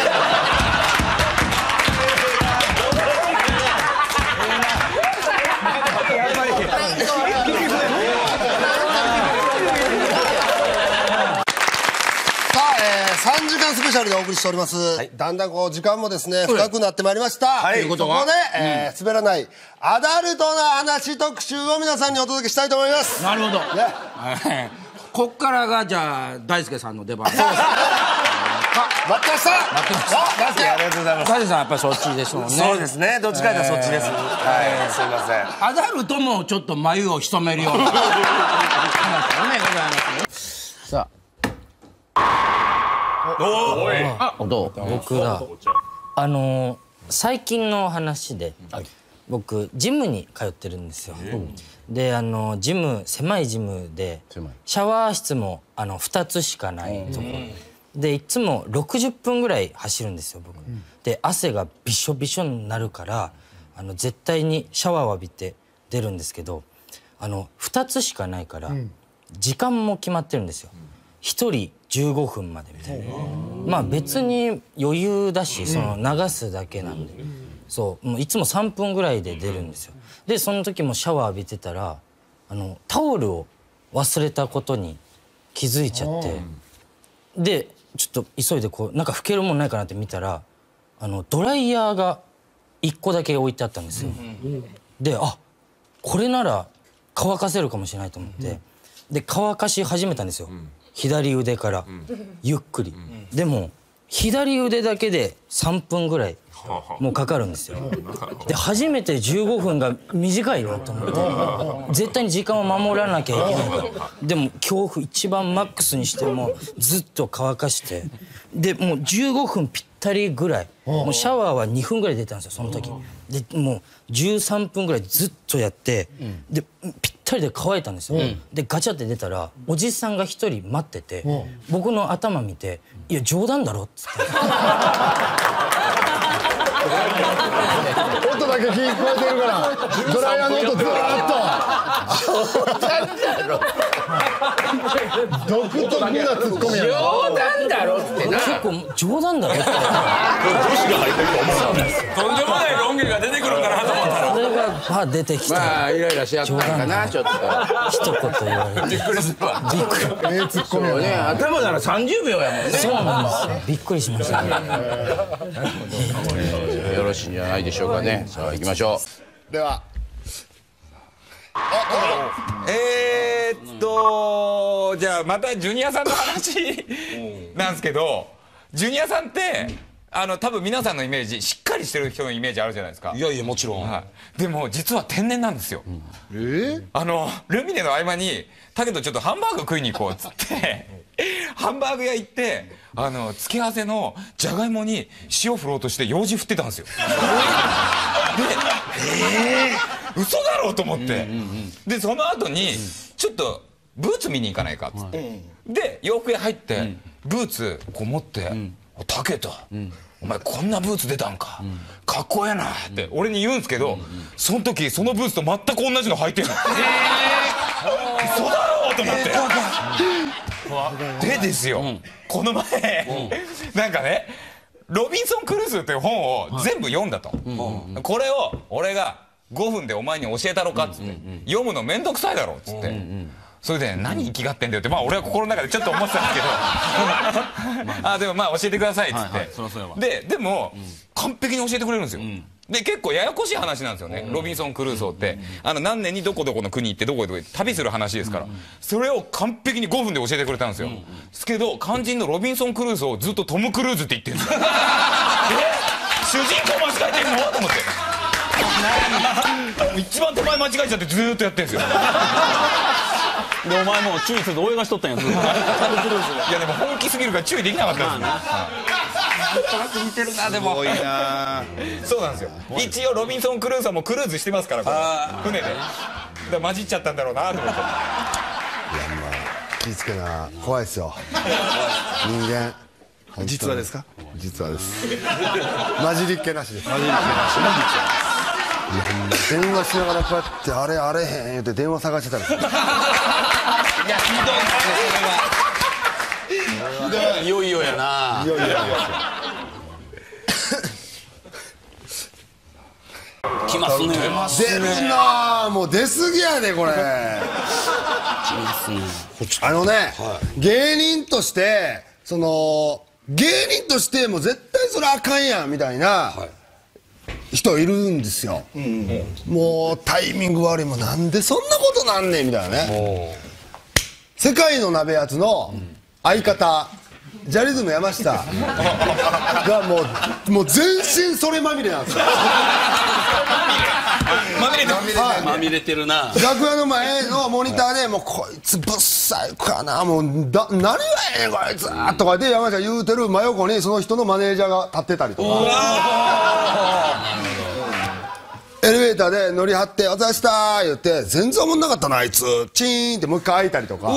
さんじかんスペシャルでお送りしております、はい、だんだんこう時間もですね深くなってまいりました、はい、そこで、えー、滑らないアダルトな話特集を皆さんにお届けしたいと思います。 なるほど、ね、こっからがじゃあ大輔さんの出番そう待ってました待ってましたありがとうございます。大輔さんやっぱりそっちでしょうね。 そうですねどっちかというとそっちです、えー、はいすいません。 アダルトもちょっと眉を潜めるような話でございますさああ、どう僕だあのー、最近の話で、はい、僕ジムに通ってるんですよ、うん、であのジム狭いジムでシャワー室もあのふたつしかないとこでいつもろくじゅっぷんぐらい走るんですよ僕、うん、で汗がびしょびしょになるからあの絶対にシャワーを浴びて出るんですけどあのふたつしかないから、うん、時間も決まってるんですよひとりじゅうごふんまでみたいなまあ別に余裕だしその流すだけなんでそうもういつもさんぷんぐらいで出るんですよでその時もシャワー浴びてたらあのタオルを忘れたことに気づいちゃってでちょっと急いでこうなんか拭けるもんないかなって見たらあのドライヤーがいっこだけ置いてあったんですよであこれなら乾かせるかもしれないと思ってで乾かし始めたんですよ左腕からゆっくり、うん、でも左腕だけでさんぷんぐらいもうかかるんですよで初めてじゅうごふんが短いなと思って絶対に時間を守らなきゃいけないからでも恐怖一番マックスにしてもずっと乾かしてでもうじゅうごふんぴったりぐらいもうシャワーはにふんぐらい出たんですよその時でもうじゅうさんぷんぐらいずっとやってでぴったりで乾いたんですよ、うん、でガチャって出たらおじさんが一人待ってて、うん、僕の頭見て「いや冗談だろ」っつって音だけ聞こえてるからドライヤーの音ずーっと冗談だろ独特なツッコミや冗談だろってな結構冗談だろって女子が入ってると思うんですとんでもないロン毛が出てくるんかなと思ったらそれがまあ出てきてまあイライラしやったんかなちょっと一言言われてびっくりするわびっくりええツッコミやね頭ならさんじゅうびょうやもんねそうなんですよびっくりしましたねよろしいんじゃないでしょうかねさあ行きましょうではえーっとじゃあまたジュニアさんの話なんですけどジュニアさんってあの多分皆さんのイメージしっかりしてる人のイメージあるじゃないですか。 いやいやもちろん、 はい、でも実は天然なんですよ、うん、 えー、 あのルミネの合間にだけどちょっとハンバーグ食いに行こうっつってハンバーグ屋行ってあの付け合わせのじゃがいもに塩振ろうとして楊枝振ってたんですよで、えー、嘘だろうと思って、うんうんうん、でその後にちょっとブーツ見に行かないかっつって、うん、で洋服屋入って、うん、ブーツこう持って、うんたけた、うん、お前こんなブーツ出たんか、うん、かっこええなって俺に言うんすけど、うんうん、その時そのブーツと全く同じの履いてるの、えー、嘘だろうと思って、えー、でですよ、うん、この前、うん、なんかねロビンソン・クルーズっていう本を全部読んだと、はい、これを俺がごふんでお前に教えたろかっつって、うんうんうん、読むのめんどくさいだろっつって、うんうん、それで何生きがってんだよってまあ俺は心の中でちょっと思ってたんですけどあでもまあ教えてくださいっつって、はいはい、ででも、うん、完璧に教えてくれるんですよ、うん、で結構ややこしい話なんですよね、うん、ロビンソン・クルーソーって、うん、あの何年にどこどこの国行ってどこどこで旅する話ですから、うん、それを完璧にごふんで教えてくれたんですよ、うん、ですけど肝心のロビンソン・クルーソーをずっとトム・クルーズって言ってるんですよえ主人公間違えてるのと思って一番手前間違えちゃってずーっとやってるんですよでお前もう注意すると俺がしとったんやずっといやでも本気すぎるから注意できなかったんですよ、なんとなく似てるなでもすごいなそうなんですよ一応ロビンソン・クルーソーもクルーズしてますからこれ船でで混じっちゃったんだろうなと思っていやまあ気ぃつけな怖いですよ人間実話ですか実話です混じりっけなしです混じりっけなしいや電話しながらこうやってあれあれへん言って電話探してたんですよいやひどいですねいよいよやないよいよや来ますね出るなもう出過ぎやでこれ来ますねあのね、はい、芸人としてその芸人としても絶対それあかんやんみたいな、はい人いるんですよ、うん、もうタイミング悪いもんなんでそんなことなんねんみたいなね世界の鍋やつの相方、うん、ジャリズム山下がもうもう全身それまみれなんですよまみれてる、はい、まみれてるな楽屋の前のモニターでもうこいつぶっさいかなもうだ何がええねんこいつとかで山下言うてる真横にその人のマネージャーが立ってたりとかエレベーターで乗り張って「お疲れした」言って全然おもんなかったなあいつチーンってもう一回開いたりとかうわ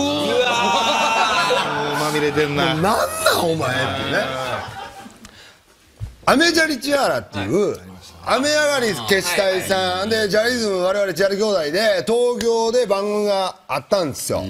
まみれてんななんなんお前ってねアメジャリチアーラっていう、はい雨上がり決死さんでジャリズム我々チャリ兄弟で東京で番組があったんですよ、うん、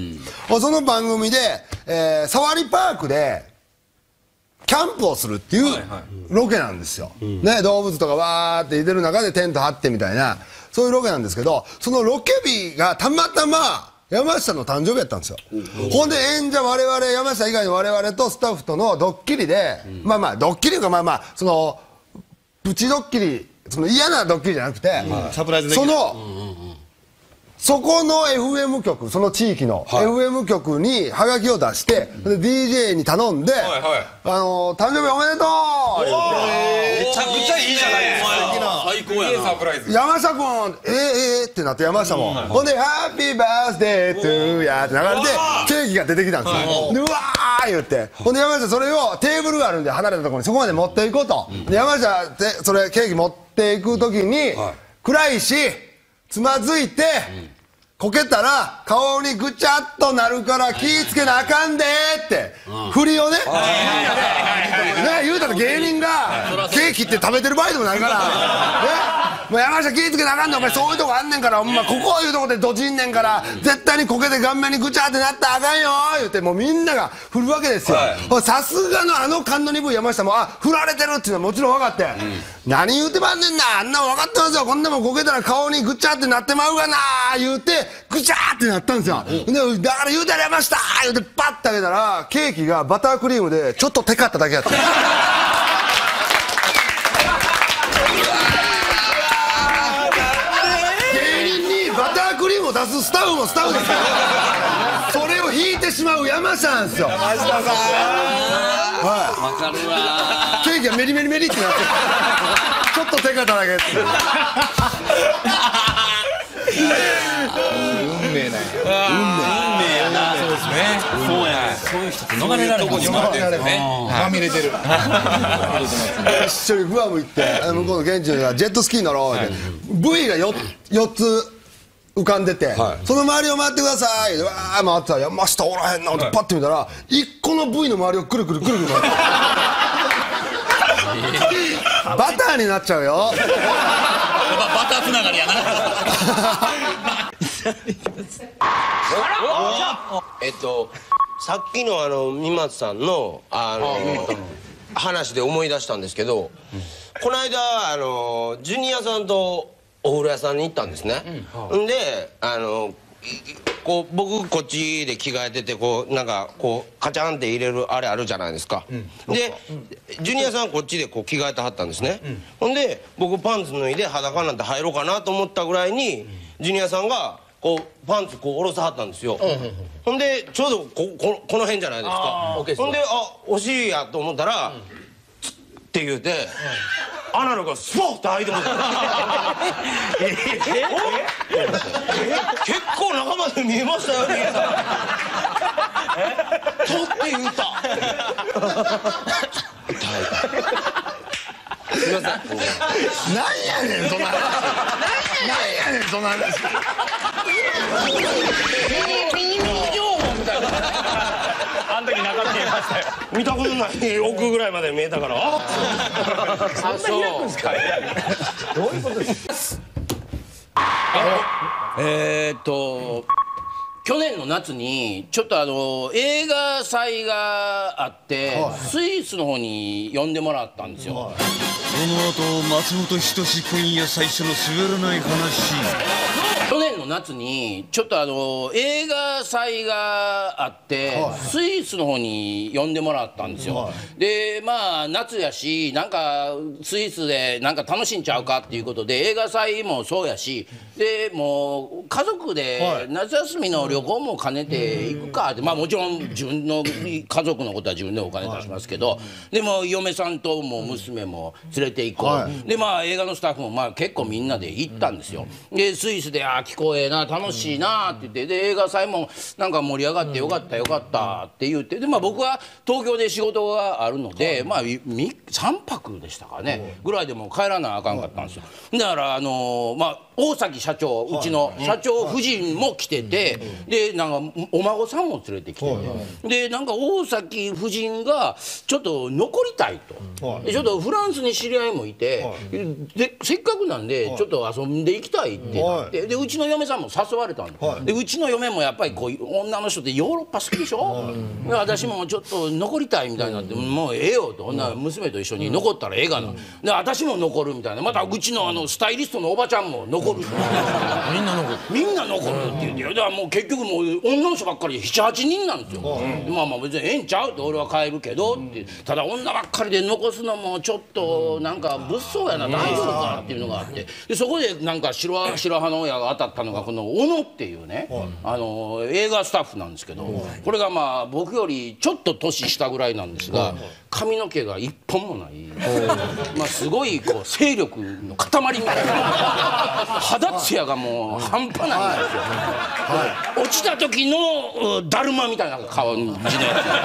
その番組で、えー、サファリパークでキャンプをするっていうロケなんですよ、はいはいね、動物とかわーっていてる中でテント張ってみたいなそういうロケなんですけどそのロケ日がたまたま山下の誕生日やったんですよ、うん、ほんで演者我々山下以外の我々とスタッフとのドッキリで、うん、まあまあドッキリかまあまあそのプチドッキリその嫌なドッキリじゃなくて、うん、サプライズできるその、うんうんうん、そこの エフエム 局その地域の エフエム 局にハガキを出して、うん、で ディージェー に頼んで、はいはい、あのー、誕生日おめでとう言ってめちゃくちゃいいじゃないですか最高やなサプライズ山下君えー、えー、ってなって山下も、うんはい、ほんでハッピーバースデートゥーやって流れてケーキが出てきたんですよでうわー言ってほんで山下それをテーブルがあるんで離れたところにそこまで持っていこうと、うん、で山下ってそれケーキ持っていく時に、はい、暗いしつまずいて、うんこけたら顔にぐちゃっとなるから気ぃつけなあかんでーって振りをね言うたら芸人がケーキって食べてる場合でもないからもう山下気ぃつけなあかんねんお前そういうとこあんねんからほんまここいうとこでどちんねんから絶対にこけて顔面にぐちゃってなったらあかんよー言ってもうみんなが振るわけですよさすがのあの勘の鈍い山下もあ振られてるっていうのはもちろん分かって何言うてまんねんなあんな分かってますよこんなもんこけたら顔にぐちゃってなってまうがなー言うてぐちゃーってなったんですよ、うん、でだから言うてやりましたー言うてパッてあげたらケーキがバタークリームでちょっとテカっただけやった芸人にバタークリームを出すスタッフもスタッフですからそれを引いてしまう山下なんですよ山下さんはい、分かるわケーキ時はメリメリメリってなってちょっと手形だけって運命なんや。 運命やな。そうですね。そうや。そういう人って逃れられない。 逃れられない。まみれてる。 一緒にグアム行って向こうの現地の人がジェットスキー乗ろうって ブイ が よっつ浮かんでてその周りを回ってくださいわー回ってたら山下おらへんなってパッて見たらいっこの ブイ の周りをくるくるくるくる回ってバターになっちゃうよ。 バターつながりやな。 えっとさっきのあの三松さんのあの話で思い出したんですけど、この間あのジュニアさんとお風呂屋さんに行ったんですね。んであのこう僕こっちで着替えててこうなんかこうカチャンって入れるあれあるじゃないですか。でジュニアさんこっちでこう着替えてはったんですね。ほんで僕パンツ脱いで裸になって入ろうかなと思ったぐらいにジュニアさんがこうパンツこう下ろさはったんですよ。ほんでちょうど こ, こ, この辺じゃないですか。ほんであお尻やと思ったらって言うてアナルがスポッと開いてもらった結構中まで見えましたよね。とって言うた。すいません。なんやねんそんな話。なんやねんそんな話。ミニ情報みたいな。 あん時中見えましたよ。 見たことない奥ぐらいまで見えたから。あ、 そんな開くんですか。 どういうことです。 えーっと去年の夏にちょっとあの映画祭があってスイスの方に呼んでもらったんですよ。 この後松本人志今夜最初の滑らない話。 去年の夏にちょっとあの映画祭があってスイスの方に呼んでもらったんですよ。でまあ夏やしなんかスイスでなんか楽しんちゃうかっていうことで映画祭もそうやしでもう家族で夏休みの旅行も兼ねて行くかって、まあもちろん自分の家族のことは自分でお金出しますけど、でも嫁さんとも娘も連れて行こう、でまあ映画のスタッフもまあ結構みんなで行ったんですよ。でスイスであ聞こえな楽しいなって言ってで映画祭もなんか盛り上がってよかったよかったって言ってでまあ僕は東京で仕事があるのでまあさんぱくでしたかねぐらいでも帰らなあかんかったんですよ。だからあのまあ大崎社長うちの社長夫人も来ててでなんかお孫さんも連れてきてでなんか大崎夫人がちょっと残りたいとでちょっとフランスに知り合いもいてでせっかくなんでちょっと遊んでいきたいってなってでうちの嫁さんも誘われたんでうちの嫁もやっぱりこう女の人ってヨーロッパ好きでしょで私もちょっと残りたいみたいになってもうええよと女娘と一緒に残ったらええがなで私も残るみたいなまたうちのあのスタイリストのおばちゃんも残るみんな残るみんな残るって言ってだからもう結局もう女の人ばっかりななはちにんなんですよ。まあまあ別にええんちゃうって俺は帰るけどってただ女ばっかりで残すのもちょっとなんか物騒やな大丈夫かっていうのがあってでそこでなんか白白羽の親が当たったのがこの小野っていうねあの映画スタッフなんですけどこれがまあ僕よりちょっと年下ぐらいなんですが髪の毛が一本もないまあすごいこう勢力の塊みたいな肌ツヤがもう半端ないんですよ。落ちた時のだるまみたいな感じのやつ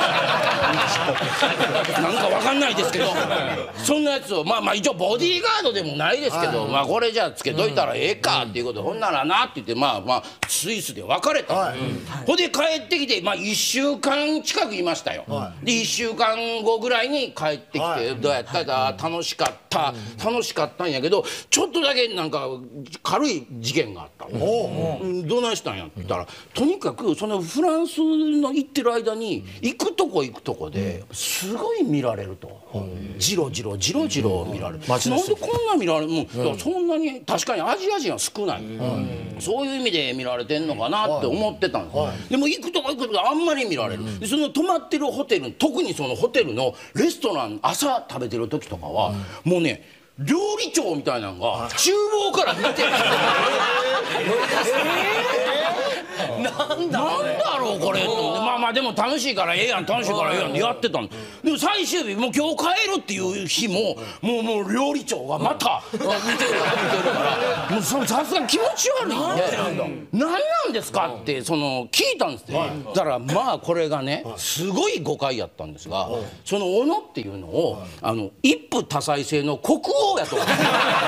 なんかわかんないですけどそんなやつをまあまあ一応ボディーガードでもないですけどまあこれじゃあつけといたらええかっていうことでほんならなって言ってまあまあスイスで別れたほんで帰ってきてまあいっしゅうかん近くいましたよ。でいっしゅうかんごぐらいに帰ってきてどうやったか楽しかった楽しかったんやけどちょっとだけなんか軽い事件があったどないしたんやって言ったらとにかくそのフランスの行ってる間に行くとこ行くとこですごい見られるとジロジロジロジロ見られるなんでこんな見られるもうそんなに確かにアジア人は少ないそういう意味で見られてんのかなって思ってたんですでも行くとこ行くとこあんまり見られるでその泊まってるホテル特にそのホテルのレストラン朝食べてる時とかはもうね料理長みたいなのが厨房から見てるなんだろうこれと思ってまあまあでも楽しいからええやん楽しいからええやんってやってたんでも最終日もう今日帰るっていう日ももうもう料理長がまた見てる見てるからもうさすがに気持ち悪いんで何なんですかってその聞いたんですよだからまあこれがねすごい誤解やったんですがその小野っていうのをあの一夫多妻制の国王やと思って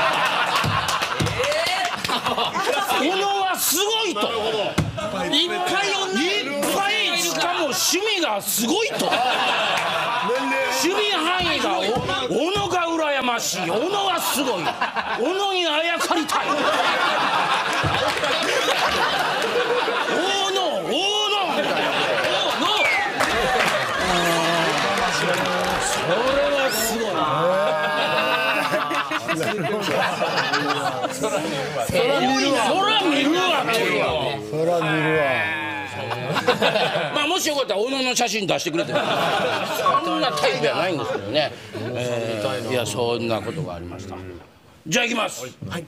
小野はすごいといっぱいいっぱいしかも趣味がすごいと守備範囲が小野が羨ましい小野はすごい小野にあやかりたい大野大野みたいなそれはすごいそら見るわそら見るわそら見るわまあもしよかったら小野の写真出してくれてそんなタイプじゃないんですけどね、えー、いやそんなことがありましたじゃあ行きますはい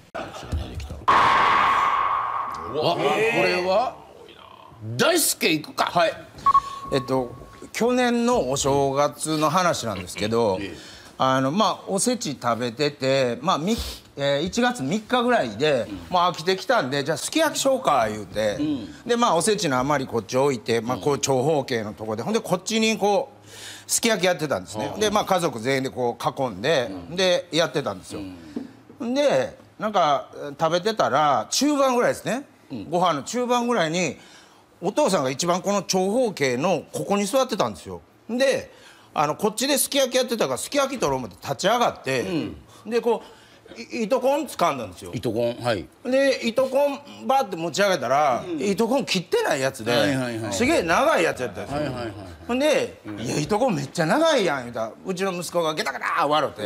あこれは大輔行くかはいえっと去年のお正月の話なんですけどあのまあおせち食べててまあみえー、いちがつみっかぐらいで、うん、もう飽きてきたんでじゃあすき焼きしようか言うて、うん、でまあおせちのあまりこっち置いて、まあ、こう長方形のとこでほんでこっちにこうすき焼きやってたんですね、うん、でまあ家族全員でこう囲んで、うん、でやってたんですよ、うん、でなんか食べてたら中盤ぐらいですね、うん、ご飯の中盤ぐらいにお父さんが一番この長方形のここに座ってたんですよであのこっちですき焼きやってたからすき焼き取ろう思って立ち上がって、うん、でこう糸こん掴んだんですよ糸こんはいで糸こんバーって持ち上げたら、うん、糸こん切ってないやつで、はいはいはい、すげえ長いやつやったんですよ、はいはいはい、ほんで、うん、いや糸こんめっちゃ長いやん言うたらうちの息子がゲタゲタ笑って、うん、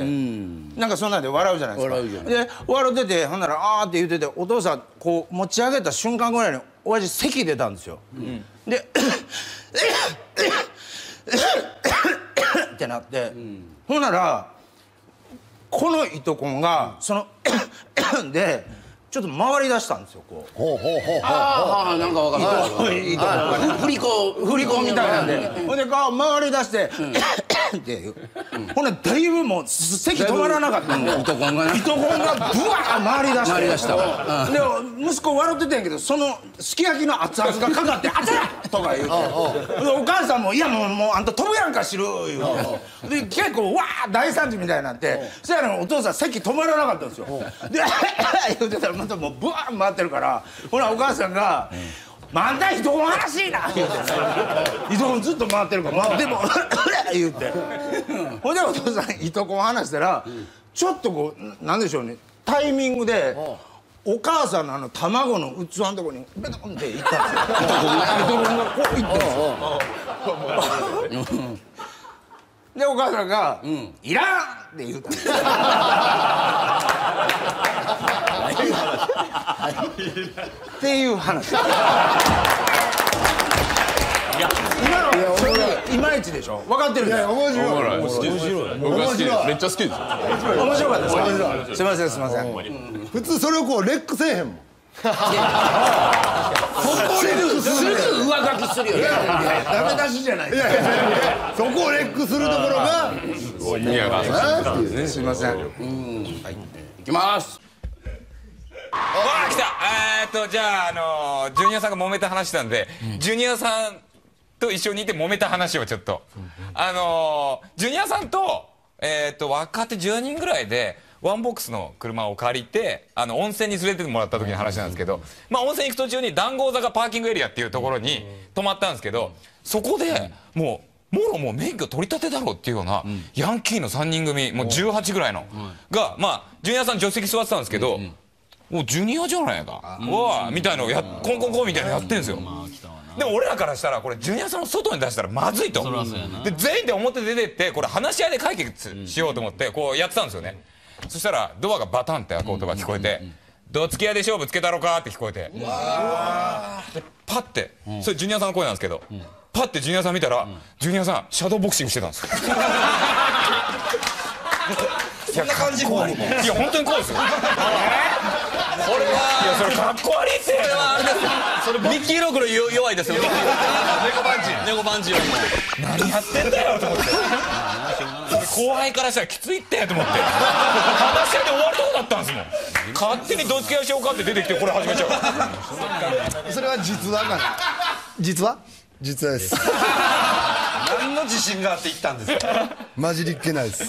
なんかそんなんで笑うじゃないですか笑うじゃないで笑っててほんならあーって言っててお父さんこう持ち上げた瞬間ぐらいに親父咳出たんですよ、うん、でってなって、うん、ほんならこの糸こんがそのでちょっと回り出したんですよこう。ほうほうほうほう。 ああなんかわかる。 糸こんがね。振り子振り子みたいなんで。ほんでこう回り出してっていう。ほんでだいぶもう席止まらなかったんで。 糸こんがね。 糸こんがブワー回り出して。回り出した。で息子笑ってたんやけどそのすき焼きの熱々がかかって熱いとか言うて。お母さんもいやもうもうあんた飛ぶやんかしる言うて。で結構わー大惨事みたいになって。そしたらお父さん席止まらなかったんですよ。で言うてたらまたもうブワー回ってるからほらお母さんが「また糸こん話いな」言うて糸こんずっと回ってるから「でも言うてほんでお父さん糸こん話したらちょっとこうなんでしょうねタイミングでお母さんのあの卵の器のとこにベトンっていったんですよ糸こんがこういったんですよでお母さんが「いらん!」って言うたんですよっていう話。いや今のいまいちでしょ。分かってる。いや面白い。面白い。面白い。 めっちゃ好きです。 面白かったですか。すみませんすみません。 普通それをこうレックせえへんもん。 すぐ上書きするよね。 ダメ出しじゃない。 そこをレックするところが。 すみません。 いきます。 わあ来たえー、っとじゃああのジュニアさんが揉めた話なんで、うん、ジュニアさんと一緒にいて揉めた話をちょっと、うん、あのジュニアさんとえー、っと若手じゅうにんぐらいでワンボックスの車を借りてあの温泉に連れてってもらった時の話なんですけど、まあ温泉行く途中に談合坂パーキングエリアっていうところに泊まったんですけど、そこでもうもろもう免許取り立てだろうっていうような、うん、ヤンキーのさんにん組もうじゅうはちぐらいの、うん、がまあジュニアさん助手席座ってたんですけど、うんうんもうジュニアじゃないかうわみたいなのをやコンコンコンみたいなのやってんですよ。でも俺らからしたらこれジュニアさんの外に出したらまずいとで全員で表出てってこれ話し合いで解決しようと思ってこうやってたんですよね。そしたらドアがバタンって開く音が聞こえて「どつき合いで勝負つけたろか?」って聞こえてでパッてそれジュニアさんの声なんですけどパッてジュニアさん見たらジュニアさんシャドーボクシングしてたんですよ。そんな感じもあります。いや本当にこうですよ。 これはいやそれかっこ悪いってそれはあれですよそれミッキーロクの弱いですよ猫バンジー猫バンジーよりも何やってんだよと思って後輩からしたらきついってと思って話し合いで終わるとこだったんですもん勝手にどつき合いしようかって出てきてこれ始めちゃうそれは実話かな実話実話です何の自信があって言ったんですか混じりっけないです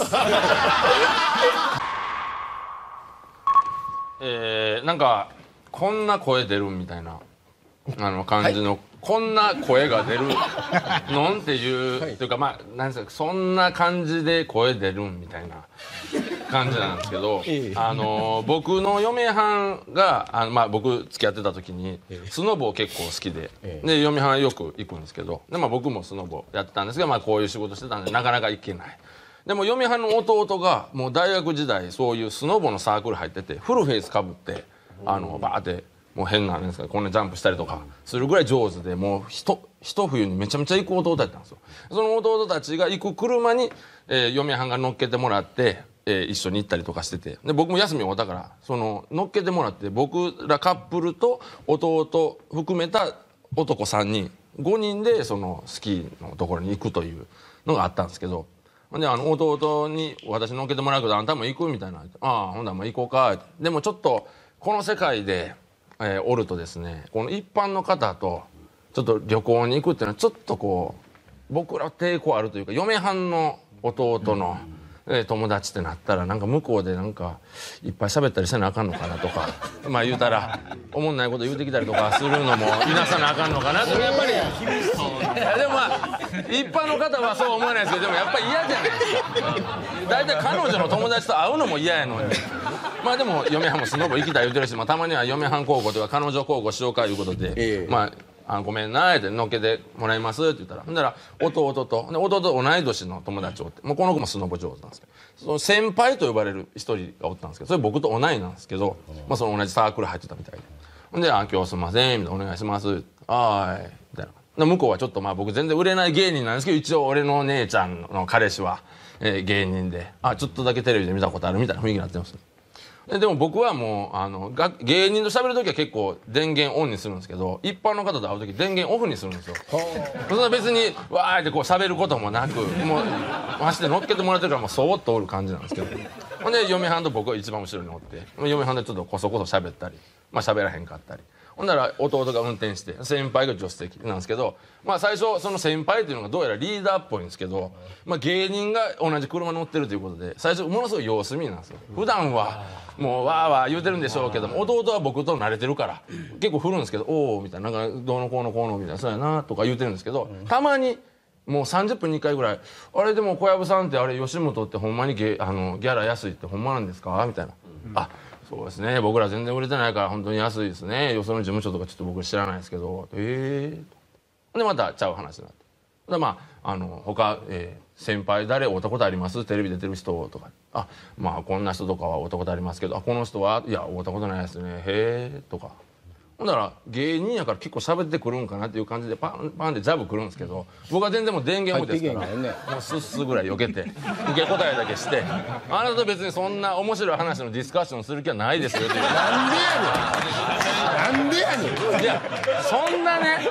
えー、なんかこんな声出るみたいなあの感じの、はい、こんな声が出るのんっていう、はい、というかまあなんですかそんな感じで声出るみたいな感じなんですけどあの僕の嫁はんがあの、まあ、僕付き合ってた時にスノボ結構好きでで嫁はんよく行くんですけどで、まあ、僕もスノボやってたんですが、まあ、こういう仕事してたんでなかなか行けないでも嫁はんの弟がもう大学時代そういうスノボのサークル入っててフルフェイスかぶってあのバーってもう変なんですけどこんなジャンプしたりとかするぐらい上手でもうひと一冬にめちゃめちゃ行く弟だったんですよその弟たちが行く車に、えー、嫁はんが乗っけてもらって、えー、一緒に行ったりとかしててで僕も休み終わったからその乗っけてもらって僕らカップルと弟含めた男さんにんごにんでそのスキーのところに行くというのがあったんですけどであの弟に私乗っけてもらうけどあんたも行くみたいなああほんならもう行こうかでもちょっとこの世界でえー、おるとですねこの一般の方とちょっと旅行に行くっていうのはちょっとこう僕ら抵抗あるというか嫁はんの弟の、えー、友達ってなったらなんか向こうでなんかいっぱい喋ったりせなあかんのかなとかまあ言うたらおもんないこと言うてきたりとかするのもいなさなあかんのかなとやっぱりでもまあ一般の方はそう思わないですけどでもやっぱり嫌じゃないですか大体彼女の友達と会うのも嫌やのにまあでも嫁はんもスノボ行きたい言うてるし、まあ、たまには嫁はん交互とか彼女交互しようかいうことで、えー、まああごめんなって乗っけてもらいますって言ったらほんなら弟とで弟と同い年の友達をってもうこの子もスノボ上手なんですけどその先輩と呼ばれる一人がおったんですけどそれ僕と同いなんですけど、まあ、その同じサークル入ってたみたいでほんで「あ今日すいません」みたいな「お願いします」はーいみたいな向こうはちょっとまあ僕全然売れない芸人なんですけど一応俺の姉ちゃんの彼氏は、えー、芸人であちょっとだけテレビで見たことあるみたいな雰囲気になってますでも僕はもうあの芸人と喋るときは結構電源オンにするんですけど一般の方と会うとき電源オフにするんですよそんな別にわーってこう喋ることもなくもうまして乗っけてもらってるからもうそーっとおる感じなんですけどほんで嫁はんと僕は一番後ろにおって嫁はんでちょっとこそこそ喋ったりまあ喋らへんかったりほんなら弟が運転して先輩が助手席なんですけどまあ最初その先輩っていうのがどうやらリーダーっぽいんですけどまあ芸人が同じ車乗ってるということで最初ものすごい様子見なんですよ普段はもうわーわー言うてるんでしょうけども弟は僕と慣れてるから結構振るんですけどおおみたいななんかどうのこうのこうのみたいなそうやなとか言うてるんですけどたまにもうさんじゅっぷんにいっかいぐらいあれでも小籔さんってあれ吉本ってほんまにゲあのギャラ安いってほんまなんですかみたいなあそうですね僕ら全然売れてないから本当に安いですねよその事務所とかちょっと僕知らないですけどええー、でまたちゃう話になってでまああの他、えー、先輩誰会ったことありますテレビ出てる人とかあまあこんな人とかは会ったことありますけどあこの人はいや会ったことないですねへえとかほんなら芸人やから結構喋ってくるんかなっていう感じでパンパンでジャブくるんですけど僕は全然もう電源オフですから、ね、もうスッスぐらい避けて受け答えだけしてあなたと別にそんな面白い話のディスカッションする気はないですよっていうなんでやねんなんでやねんいやそんなね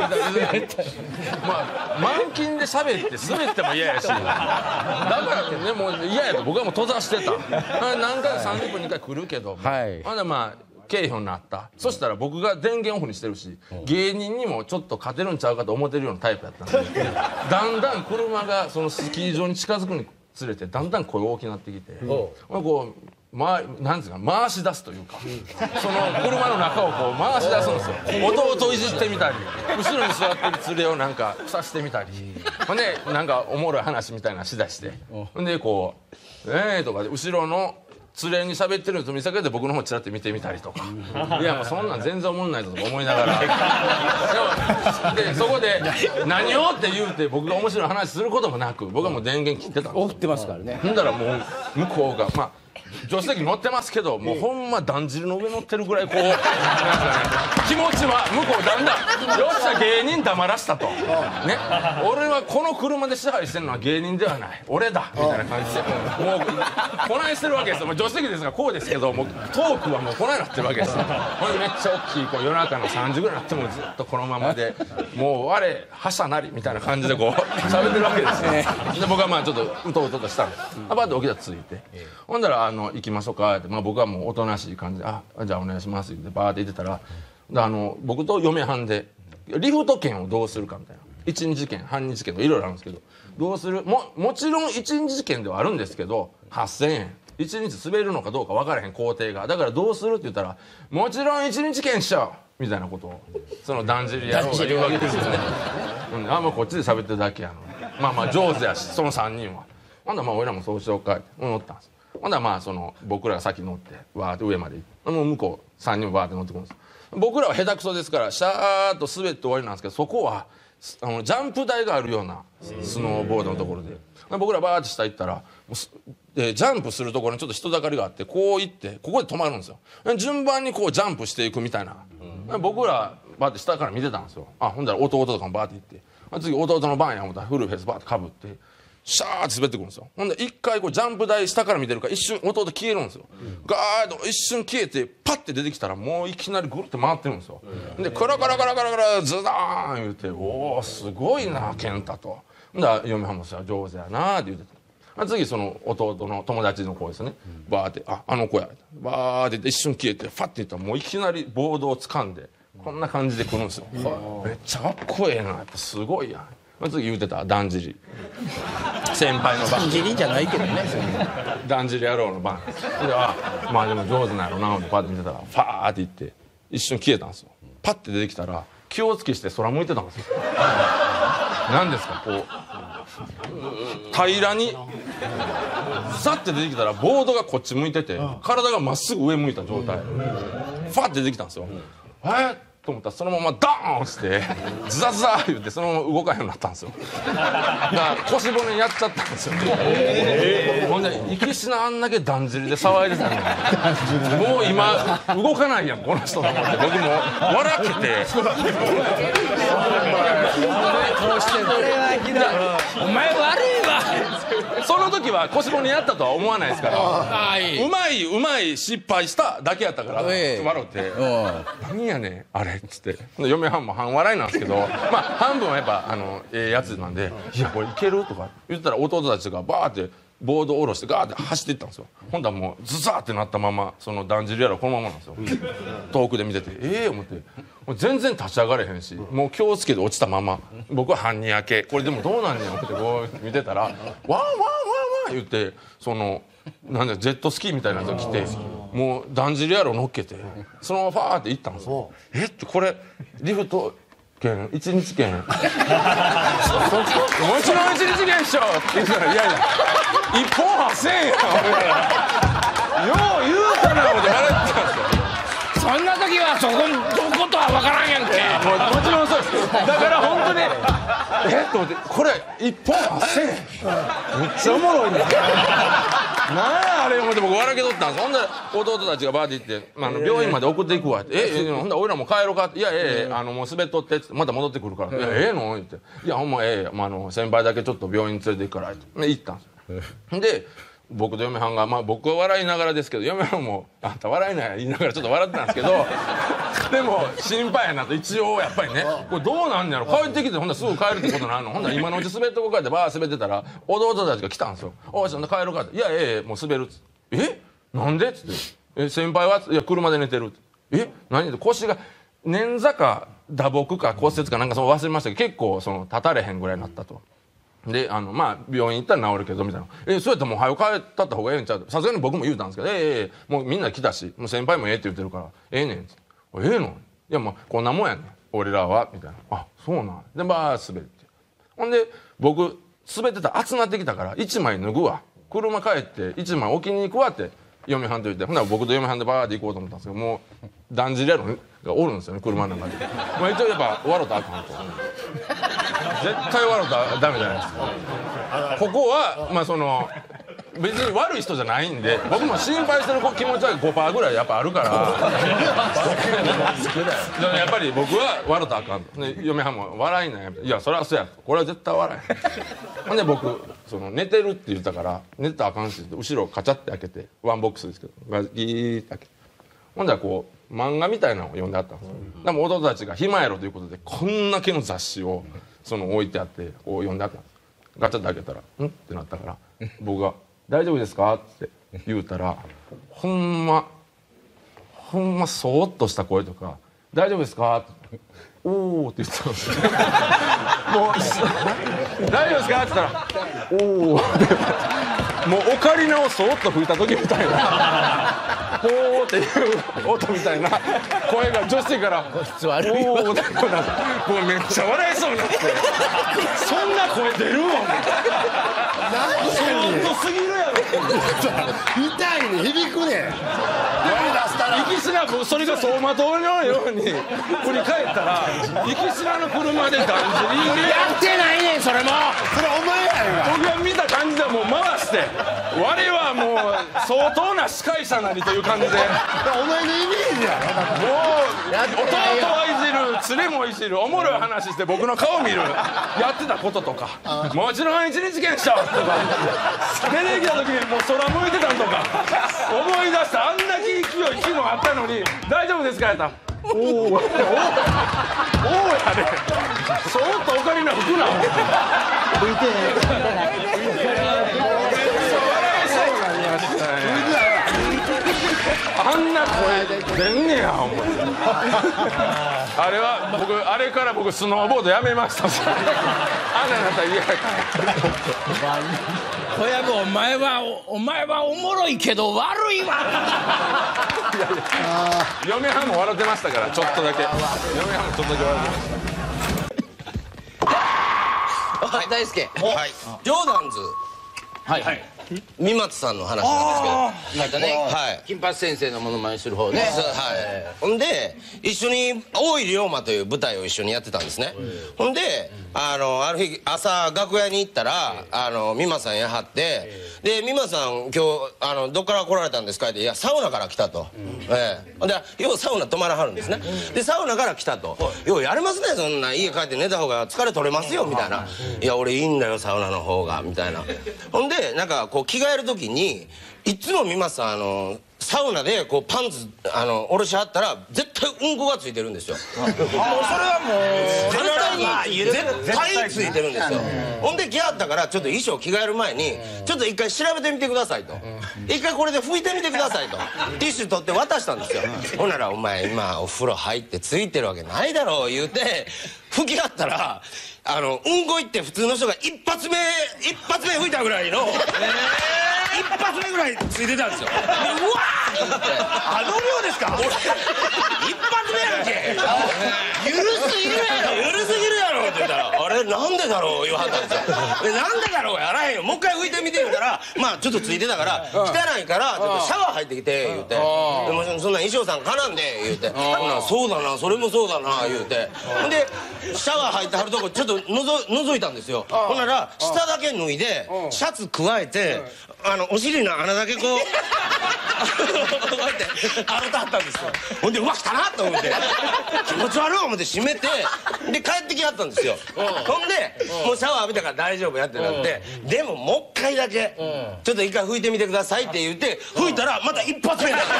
まあ満勤で喋って滑っても嫌やしだからねもう嫌やと僕はもう閉ざしてた何回かさんじゅっぷんにいっかい来るけどはいほんでまあ経費になったそしたら僕が電源オフにしてるし芸人にもちょっと勝てるんちゃうかと思ってるようなタイプやったんでだんだん車がそのスキー場に近づくにつれてだんだん声大きくなってきてこう、ま、なんですか回し出すというかその車の中をこう回し出すんですよ弟をいじってみたり後ろに座ってる連れをなんかさしてみたりほんでなんかおもろい話みたいなしだしてほんでこう「えー」とかで後ろの連れに喋ってるのと見せかけて僕の方ちらって見てみたりとかいやもうそんなん全然おもんないぞとか思いながらでもでそこで何をって言うて僕が面白い話することもなく僕はもう電源切ってたんですオフってますからねほんだらもう向こうがまあ助手席乗ってますけどもうほんまだんじりの上乗ってるぐらいこうなんかね気持ちは向こうだんだんよっしゃ芸人黙らしたとね俺はこの車で支配してるのは芸人ではない俺だみたいな感じでもうこないしてるわけですよ。助手席ですがこうですけどもうトークはもうこないなってるわけですよ。ほんでめっちゃ大きいこう夜中のさんじぐらいになってもずっとこのままでもう我覇者なりみたいな感じでこう喋ってるわけですよ。で僕はまあちょっとうとうととしたんでバッと起きたらついてほんだらあの行きましょうかって、まあ、僕はもうおとなしい感じであじゃあお願いしますってバーって言ってたらあの僕と嫁はんでリフト券をどうするかみたいないちにち券半日券といろいろあるんですけどどうする も, もちろんいちにち券ではあるんですけどはっせんえんいちにち滑るのかどうか分からへん工程がだからどうするって言ったらもちろんいちにち券しちゃうみたいなことをそのだんじりやろうが言うわけですよね。あんまこっちで喋ってるだけやのまあまあ上手やしそのさんにんはほんだらまあ俺らもそうしようかって乗ったんです。ほんだらまあその僕らが先乗ってわーって上まで行ってもう向こうさんにんもわーって乗ってくるんです。僕らは下手くそですからシャーッと滑って終わりなんですけどそこはあのジャンプ台があるようなスノーボードのところで僕らバーって下行ったらでジャンプするところにちょっと人だかりがあってこう行ってここで止まるんですよ。順番にこうジャンプしていくみたいな、うん、僕らバーって下から見てたんですよ。あほんだら弟とかもバーって行って次弟の番や思ったらフルフェイスバーってかぶってシャーって滑ってくるんですよ。ほんで一回こうジャンプ台下から見てるから一瞬弟消えるんですよ、うん、ガーッと一瞬消えてパッて出てきたらもういきなりぐるって回ってるんですよ、うん、でカラカラカラカラカラズダーン言うておおすごいな健太とほんだら嫁はんもさ上手やなって言うてた次その弟の友達の子ですね、うん、バーってああの子やバーって一瞬消えてファッて言ったらもういきなりボードを掴んでこんな感じで来るんですよ、うん、めっちゃかっこええなやっぱすごいやん次言うてただんじり先輩の番だんじりじゃないけどねだんじり野郎の番であまあでも上手なんやろなってパッて見てたらファーって行って一瞬消えたんですよ。パッて出てきたら気をつけして空向いてたんですよ。何ですかこう平らにさって出てきたらボードがこっち向いてて体がまっすぐ上向いた状態ファッて出てきたんですよ。えーと思ったらそのままドーン落ちてズザズザ言ってそのまま動かへんようになったんですよ。だから腰骨やっちゃったんですよ。ほんで息しなあんだけだんじりで騒いでたのにもう今動かないやんこの人と思って僕も笑けてお前悪いわその時は腰骨やったとは思わないですからうまいうまい失敗しただけやったから笑って何やねんあれっつって嫁はんも半笑いなんですけどまあ半分はやっぱあのええやつなんで「いやこれいける?」とか言ったら弟たちがバーってボードを下ろしてガーって走っていったんですよ。ほんだらもうズザーってなったままそのだんじりやらこのままなんですよ。遠くで見ててええー、思ってもう全然立ち上がれへんしもう気をつけて落ちたまま僕は半にやけこれでもどうなんねん思ってこう見てたらワンワンワンワン言ってそのなんだジェットスキーみたいなやつが来てもうだんじりやろ乗っけてそのままファーって行ったんですよ。えってこれリフト券いちにち券もちろんいちにち券っしょって言ったらいやいやいっぽんはっせんえんやよう言うたな思って笑ってたんですよ。 そんな時はそこどことは分からんやんけも, もちろんそうですだから本当にえっと思ってこれいっぽんはっせんえんめっちゃおもろいねなんやあれ思って僕笑けとったんです。ほんで弟たちがバーって行って、まあ、病院まで送っていくわってええほんで俺らも帰ろうかっていやええあのもう滑っとってってまた戻ってくるからいやええのっていやほんまええ、まあ、あの先輩だけちょっと病院連れて行くからって行ったんですよ。で僕と嫁はんがまあ僕は笑いながらですけど嫁はんもあんた笑いない言いながらちょっと笑ってたんですけどでも心配やなと一応やっぱりねこれどうなんやろ帰ってきてほんならすぐ帰るってことなんのほんなら今のうち滑っとこうかってバー滑ってたら弟たちが来たんですよ。おいそんな帰ろうかっていやええもう滑るっつってえなんでっつってえ先輩はいや車で寝てるってえ何で腰が捻挫か打撲か骨折かなんかその忘れましたけど結構その立たれへんぐらいになったと。であのまあ病院行ったら治るけどみたいな「えそうやったらもう早く帰ったった方がええんちゃう?」さすがに僕も言うたんですけど「ええええもうみんな来たしもう先輩もええって言ってるからええねん」って「ええの?」いやもうこんなもんやねん俺らはみたいな「あそうなん」でバー滑ってほんで僕滑ってたら熱なってきたからいちまい脱ぐわ車帰っていちまい置きに行くわって嫁はんと言ってほんなら僕と嫁はんでバーって行こうと思ったんですけどもうだんじり野郎がおるんですよね車の中でまあ一応やっぱ笑うとあかんと絶対笑うとダメじゃないですか。ここはまあその別に悪い人じゃないんで僕も心配してる気持ちは ごパーセント ぐらいやっぱあるからやっぱり僕は笑ったらあかんとで嫁はんも笑いないいやそれはそうやこれは絶対笑えほんで僕その寝てるって言ったから寝てたらあかんし後ろカチャって開けてワンボックスですけどガギーって開けてほんでこう漫画みたいなのを読んであったんですよ、うん、でも弟たちが暇やろということでこんだけの雑誌をその置いてあってこう読んであったんですガチャって開けたら「ん?」ってなったから僕が「大丈夫ですか?」って言うたらほんまほんまそーっとした声とか「大丈夫ですか?」って「おー」って言ってたんですよもう「大丈夫ですか?」って言ったら「おー」ってもうオカリナをそーっと吹いた時みたいな「ほー」っていう音みたいな声が女子から「こいつ悪いよ」もうめっちゃ笑いそうになってそんな声出るもん何そんとすぎるやろ痛いに響くね行きしなそれが走馬灯のように振り返ったら行きしなの車でだんじりやってないねんそれもそれお前やん僕が見た感じではもう回して我はもう相当な司会者なりという感じでお前のイメージやもう弟はいじる連れもいじるおもろい話して僕の顔見るやってたこととかもちろん一日検証とか出てきた時にもう空向いてたんとか思い出したあんだけ勢い気もあったのに大丈夫ですかやったらおーおーおーやでそーっとオカリナ吹くな吹いてあんな声出んねや思ってあれは僕あれから僕スノーボードやめましたあんなになったら嫌やから小籔お前はお前はおもろいけど悪いわいやいや嫁はんも笑ってましたからちょっとだけ嫁はんもちょっとだけ笑ってましたはい大輔はいジョーダンズはいはい三松さんの話なんですけどまたねはい金八先生のモノマネする方ねはいほんで一緒に大井龍馬という舞台を一緒にやってたんですねほんであのある日朝楽屋に行ったらあの三松さんやはってで三松さん今日あのどっから来られたんですかっていやサウナから来たとええほんでようサウナ泊まらはるんですねでサウナから来たとようやれますねそんな家帰って寝た方が疲れ取れますよみたいないや俺いいんだよサウナの方がみたいなほんでなんかこう着替える時にいつも三松さんあのサウナでこうパンツあの下ろしはったら絶対うんこがついてるんですよもうそれはもう絶対に絶対ついてるんですよほんで来はったからちょっと衣装着替える前にちょっと一回調べてみてくださいと一回これで拭いてみてくださいとティッシュ取って渡したんですよほんならお前今お風呂入ってついてるわけないだろう言うて拭きはったらあのうんこいって普通の人が一発目一発目吹いたぐらいの一発目ぐらいついてたんですよでうわーってあの量ですか俺一発目やんけゆるすぎるやろゆるすぎるやろって言ったらあれなんでだろう言わはったんですよでなんでだろうやらへんよもう一回拭いてみて言うからまあちょっとついてたから汚いからちょっとシャワー入ってきて言うてでもそんな衣装さん絡んで言うてほなそうだなそれもそうだな言うてほんでシャワー入ってはるとこちょっとのぞ覗いたんですよほんなら下だけ脱いでシャツ加えてあのお尻の穴だけこうこうやって洗ってはったんですよほんでうわ来たなと思って気持ち悪い思って閉めてで帰ってきはったんですよほんでもうシャワー浴びたから大丈夫やってなってでももう一回だけちょっと一回拭いてみてくださいって言って拭いたらまた一発目だ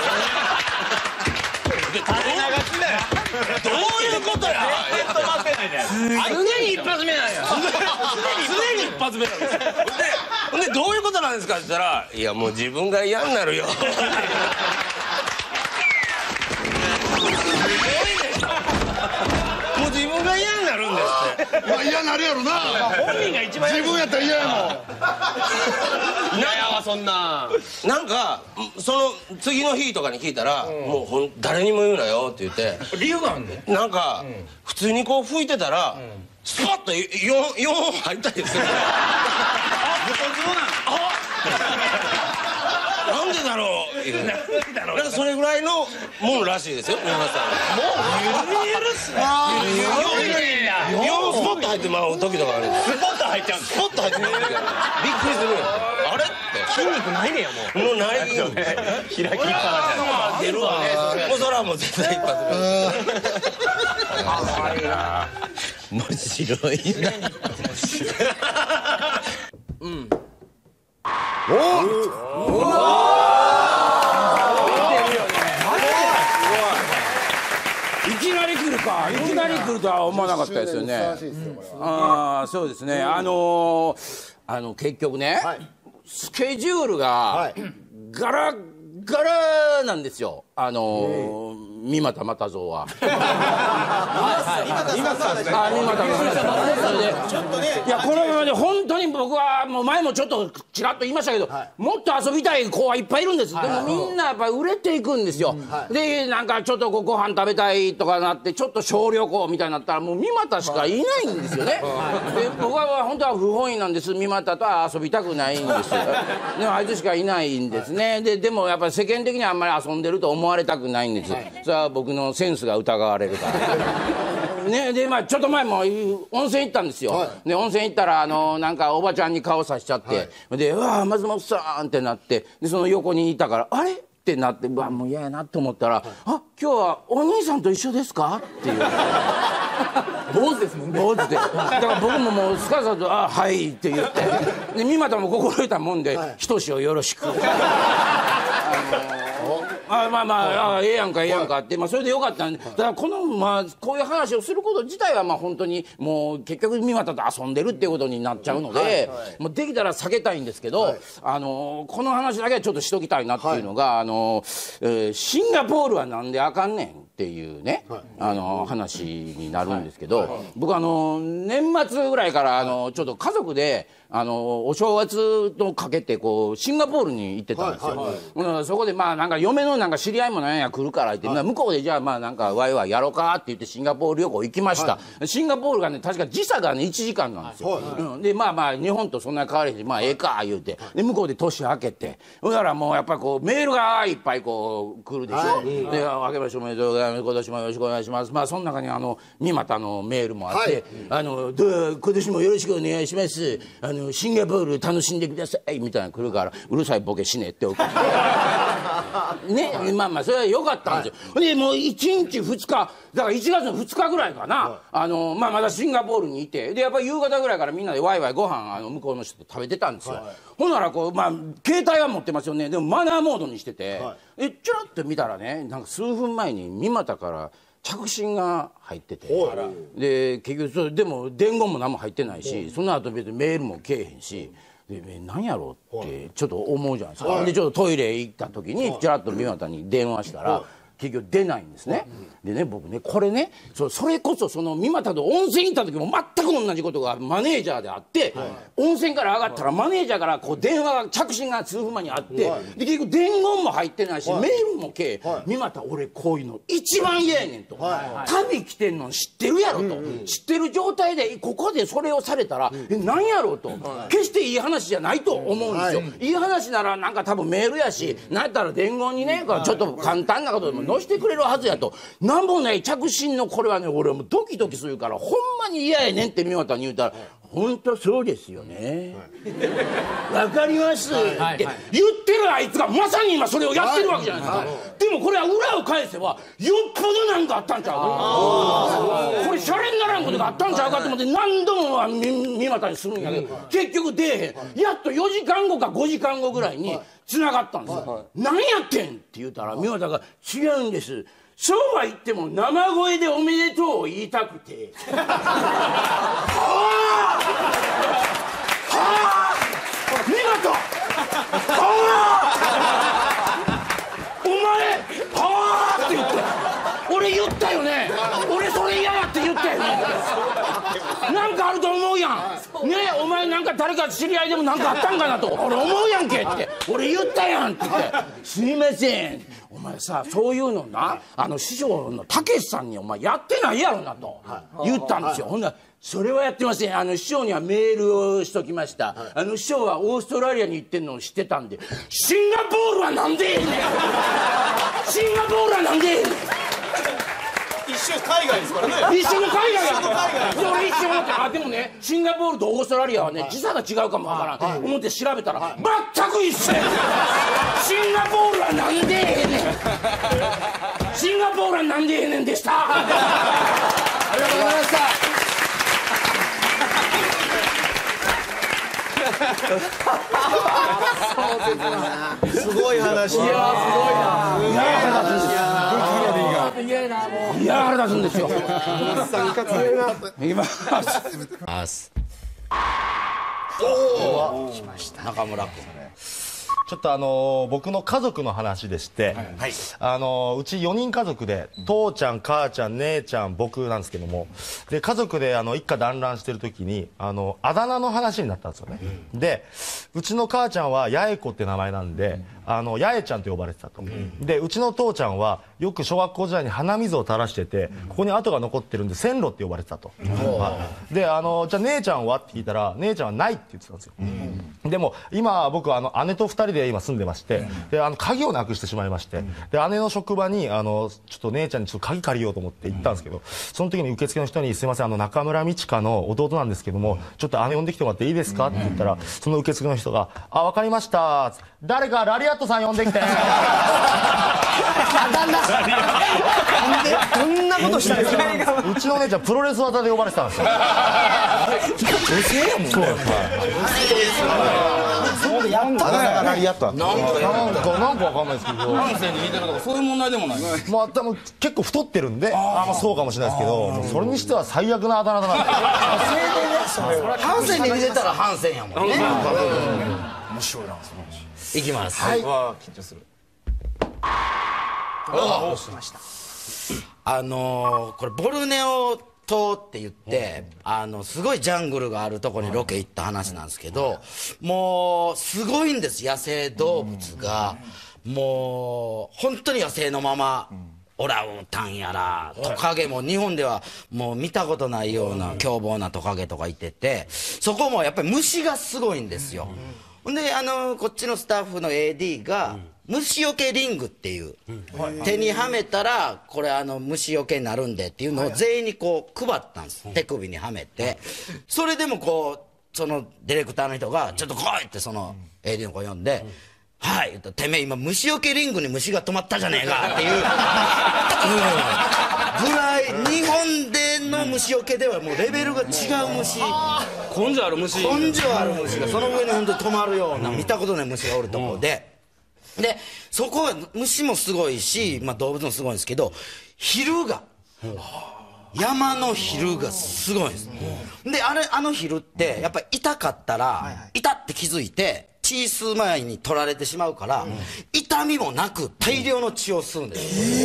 どういうことや常に一発目なんや常に一発目なんですよほんでどういうことなんですかって言ったらいやもう自分が嫌になるよもう自分が嫌になるんですってまあ嫌になるやろな本人が一番自分やったら嫌やもん嫌やわそんななんかその次の日とかに聞いたらもうほん誰にも言うなよって言って理由があんねなんか普通にこう拭いてたらスパッとよんほん入ったりするあっなんでだろうなんかそれぐらいのもんらしいですよ皆さん。もうゆるゆるっすね。よんスポット入ってまう時とかあるんです。 スポット入っちゃうんです。 スポット入ってまう時がびっくりする。あれって筋肉ないねやもう。もうないよね。 開きっぱなし出るわ。もうそれはもう絶対一発目。面白いな。うん。おお。 いきなり来るか。いきなり来るとは思わなかったですよね。ああ、そうですね。あのあの結局ね、スケジュールがガラガラなんですよ。あの三股又蔵は。三股さんですね。あ、三股さんです。ちょっとね。いやこのままで本当に僕はもう前もちょっとちらっと言いましたけど、もっと遊びたい子はいっぱいいるんです。でもみんなやっぱり売れていくんですよ。でなんかちょっとご飯食べたいとかなってちょっと小旅行みたいになったらもう三股しかいないんですよね。で僕は本当は不本意なんです。三股とは遊びたくないんですよ。でもあいつしかいないんですね。ででもやっぱり世間的にはあんまり遊んでると思われたくないんです。それは僕のセンスが疑われるからね。でまあちょっと前も温泉行ったんですよ、はい、で温泉行ったらあのなんかおばちゃんに顔さしちゃって、はい、でうわ松本さんってなって、でその横にいたからあれってなって、うわもう嫌やなと思ったら、はい、あ今日はお兄さんと一緒ですかっていう坊主ですもんね。坊主でだから僕ももうすかさず「あはい」って言ってで三股も心得たもんで「ひとしをよろしく」あまあまあ、あええやんかええやんかって、まあ、それでよかったんで、だからこの、まあ、こういう話をすること自体はまあ本当にもう結局三股と遊んでるっていうことになっちゃうので、はいはい、もうできたら避けたいんですけど、はい、あのこの話だけはちょっとしときたいなっていうのが、はい、あのえー、シンガポールはなんであかんねんっていうね、はい、あの話になるんですけど、はいはい、僕あの年末ぐらいからあのちょっと家族であのお正月とかけてこうシンガポールに行ってたんですよ、はいはいはい、そこでまあなんか嫁のなんか知り合いもなんや来るからって、はい、向こうでじゃあまあなんかワイワイやろうかって言ってシンガポール旅行行きました、はい、シンガポールがね確か時差がねいちじかんなんですよ、はいはい、うん、でまあまあ日本とそんな変わりへんまあええか言うてで向こうで年明けてだからもうやっぱりこうメールがいっぱいこう来るでしょ、はい、で明けましておめでとうございます今年もよろしくお願いします、まあその中にあの三股のメールもあって、はい、あのどう今年もよろしくお願いしますあのシンガポール楽しんでくださいみたいなの来るからうるさいボケしねって送ってね、まあまあそれは良かったんですよ、はい、でもういちにちふつかだからいちがつのふつかぐらいかな、はい、あのまあまだシンガポールにいてでやっぱり夕方ぐらいからみんなでワイワイご飯あの向こうの人と食べてたんですよ、はい、ほんならこうまあ携帯は持ってますよねでもマナーモードにしてて、はい、でちょろっと見たらねなんか数分前に三股から着信が入っててで結局それでも伝言も何も入ってないしその後別にメールもけえへんしで何やろうってちょっと思うじゃないですか、はい、でちょっとトイレ行った時にちらっと三股に電話したら結局出ないんですね、でね僕ねこれね そ, それこそその三股と温泉行った時も全く同じことがマネージャーであって、はい、温泉から上がったらマネージャーからこう電話が着信が数分前にあって、はい、で結局伝言も入ってないし、はい、メールもけえ、はい、三股俺こういうの一番嫌やねんと、はい、旅来てんの知ってるやろと、うん、知ってる状態でここでそれをされたら、うん、え何やろうと、はい、決していい話じゃないと思うんですよ、はい、いい話ならなんか多分メールやし、うん、なんやったら伝言にね、はい、ちょっと簡単なことでも載せてくれるはずやとなんもない着信のこれはね俺はもうドキドキするからほんまに嫌やねんって三股に言うたら、はい、本当そうですよねわ、はい、かります、はい、って言ってるあいつがまさに今それをやってるわけじゃないですか、はいはい、でもこれは裏を返せばよっぽどなんかあったんちゃうかこれシャレにならんことがあったんちゃうかと思って何度も三股にするんやけど結局出えへんやっとよじかんごかごじかんごぐらいに繋がったんですよ、はい、何やってんって言ったら三股が違うんですそうは言っても生声でおめでとうを言いたくてはあはあ三股はあお前はあって言って俺言ったよね俺それ嫌やって言ったよねなんかあると思うやんねお前なんか誰か知り合いでもなんかあったんかなと俺思うやんけって俺言ったやんって言ってすいませんお前さそういうのなあの師匠のたけしさんにお前やってないやろなと言ったんですよ。ほんならそれはやってません。あの師匠にはメールをしときました。あの師匠はオーストラリアに行ってんのを知ってたんでシンガポールはなんでええねんシンガポールはなんでええねん一緒海外ですからね。 一緒の海外や一緒の海外で俺一緒思ってあでもねシンガポールとオーストラリアはね時差が違うかもわからん思って調べたら全く一緒やシンガポールはなんでええねんシンガポールはなんでええねんでしたありがとうございましたすごい話。いやすごいな。いや腹立つんですよ。 いやなもう。いや腹立つんですよ。 今。 あす。 おお。 来ました。中村君。 ちょっとあのー、僕の家族の話でして、はい、あのー、うちよにん家族で父ちゃん母ちゃん姉ちゃん僕なんですけどもで家族であの一家団らんしてる時にあのあだ名の話になったんですよね、うん、でうちの母ちゃんは八重子って名前なんで、うん、あの八重ちゃんと呼ばれてたと、うん、でうちの父ちゃんはよく小学校時代に鼻水を垂らしてて、うん、ここに跡が残ってるんで線路って呼ばれてたと、うん、はい、であのじゃあ姉ちゃんはって聞いたら姉ちゃんはないって言ってたんですよ、うん、でも今僕あの姉とふたりで今住んでまして、であの鍵をなくしてしまいまして、で姉の職場にあのちょっと姉ちゃんにちょっと鍵借りようと思って行ったんですけど、その時に受付の人に「すいませんあの中村美智香の弟なんですけどもちょっと姉呼んできてもらっていいですか?」って言ったらその受付の人が「あ分かりました誰かラリアットさん呼んできて」 どんなことしたんですか。 うちの姉ちゃんプロレス技で呼ばれてたんですよ。 女性やもんね。そうです。そうやったね。ラリアットは。なんかなんかわかんないですけど。 感性に似てるとかそういう問題でもない。 まあ多分結構太ってるんで、あまあそうかもしれないですけど、それにしては最悪なあだ名だな。 ハンセンに似てたらハンセンやもんね。 面白いな。 いきます。 はい。緊張する。 どうしました。あのこれボルネオ島って言って、あのすごいジャングルがあるとこにロケ行った話なんですけど、もうすごいんです野生動物が、もう本当に野生のまま。オランウータンやらトカゲも日本ではもう見たことないような凶暴なトカゲとかいてて、そこもやっぱり虫がすごいんですよ。ほんであのこっちのスタッフの エーディー が虫よけリングっていう、手にはめたらこれあの虫よけになるんでっていうのを全員にこう配ったんです、手首にはめて。それでもこうそのディレクターの人が「ちょっと来い!」ってその エーディー の子呼んで「はい!」言ったら「てめえ今虫よけリングに虫が止まったじゃねえか」っていうぐらい日本での虫よけではもうレベルが違う虫、 根性ある虫根性ある虫がその上に本当に止まるような見たことない虫がおるところで、でそこは虫もすごいし、まあ、動物もすごいんですけど昼が山の昼がすごいんです。であれあの昼ってやっぱり痛かったら痛って気づいて血吸う前に取られてしまうから、痛みもなく大量の血を吸うんです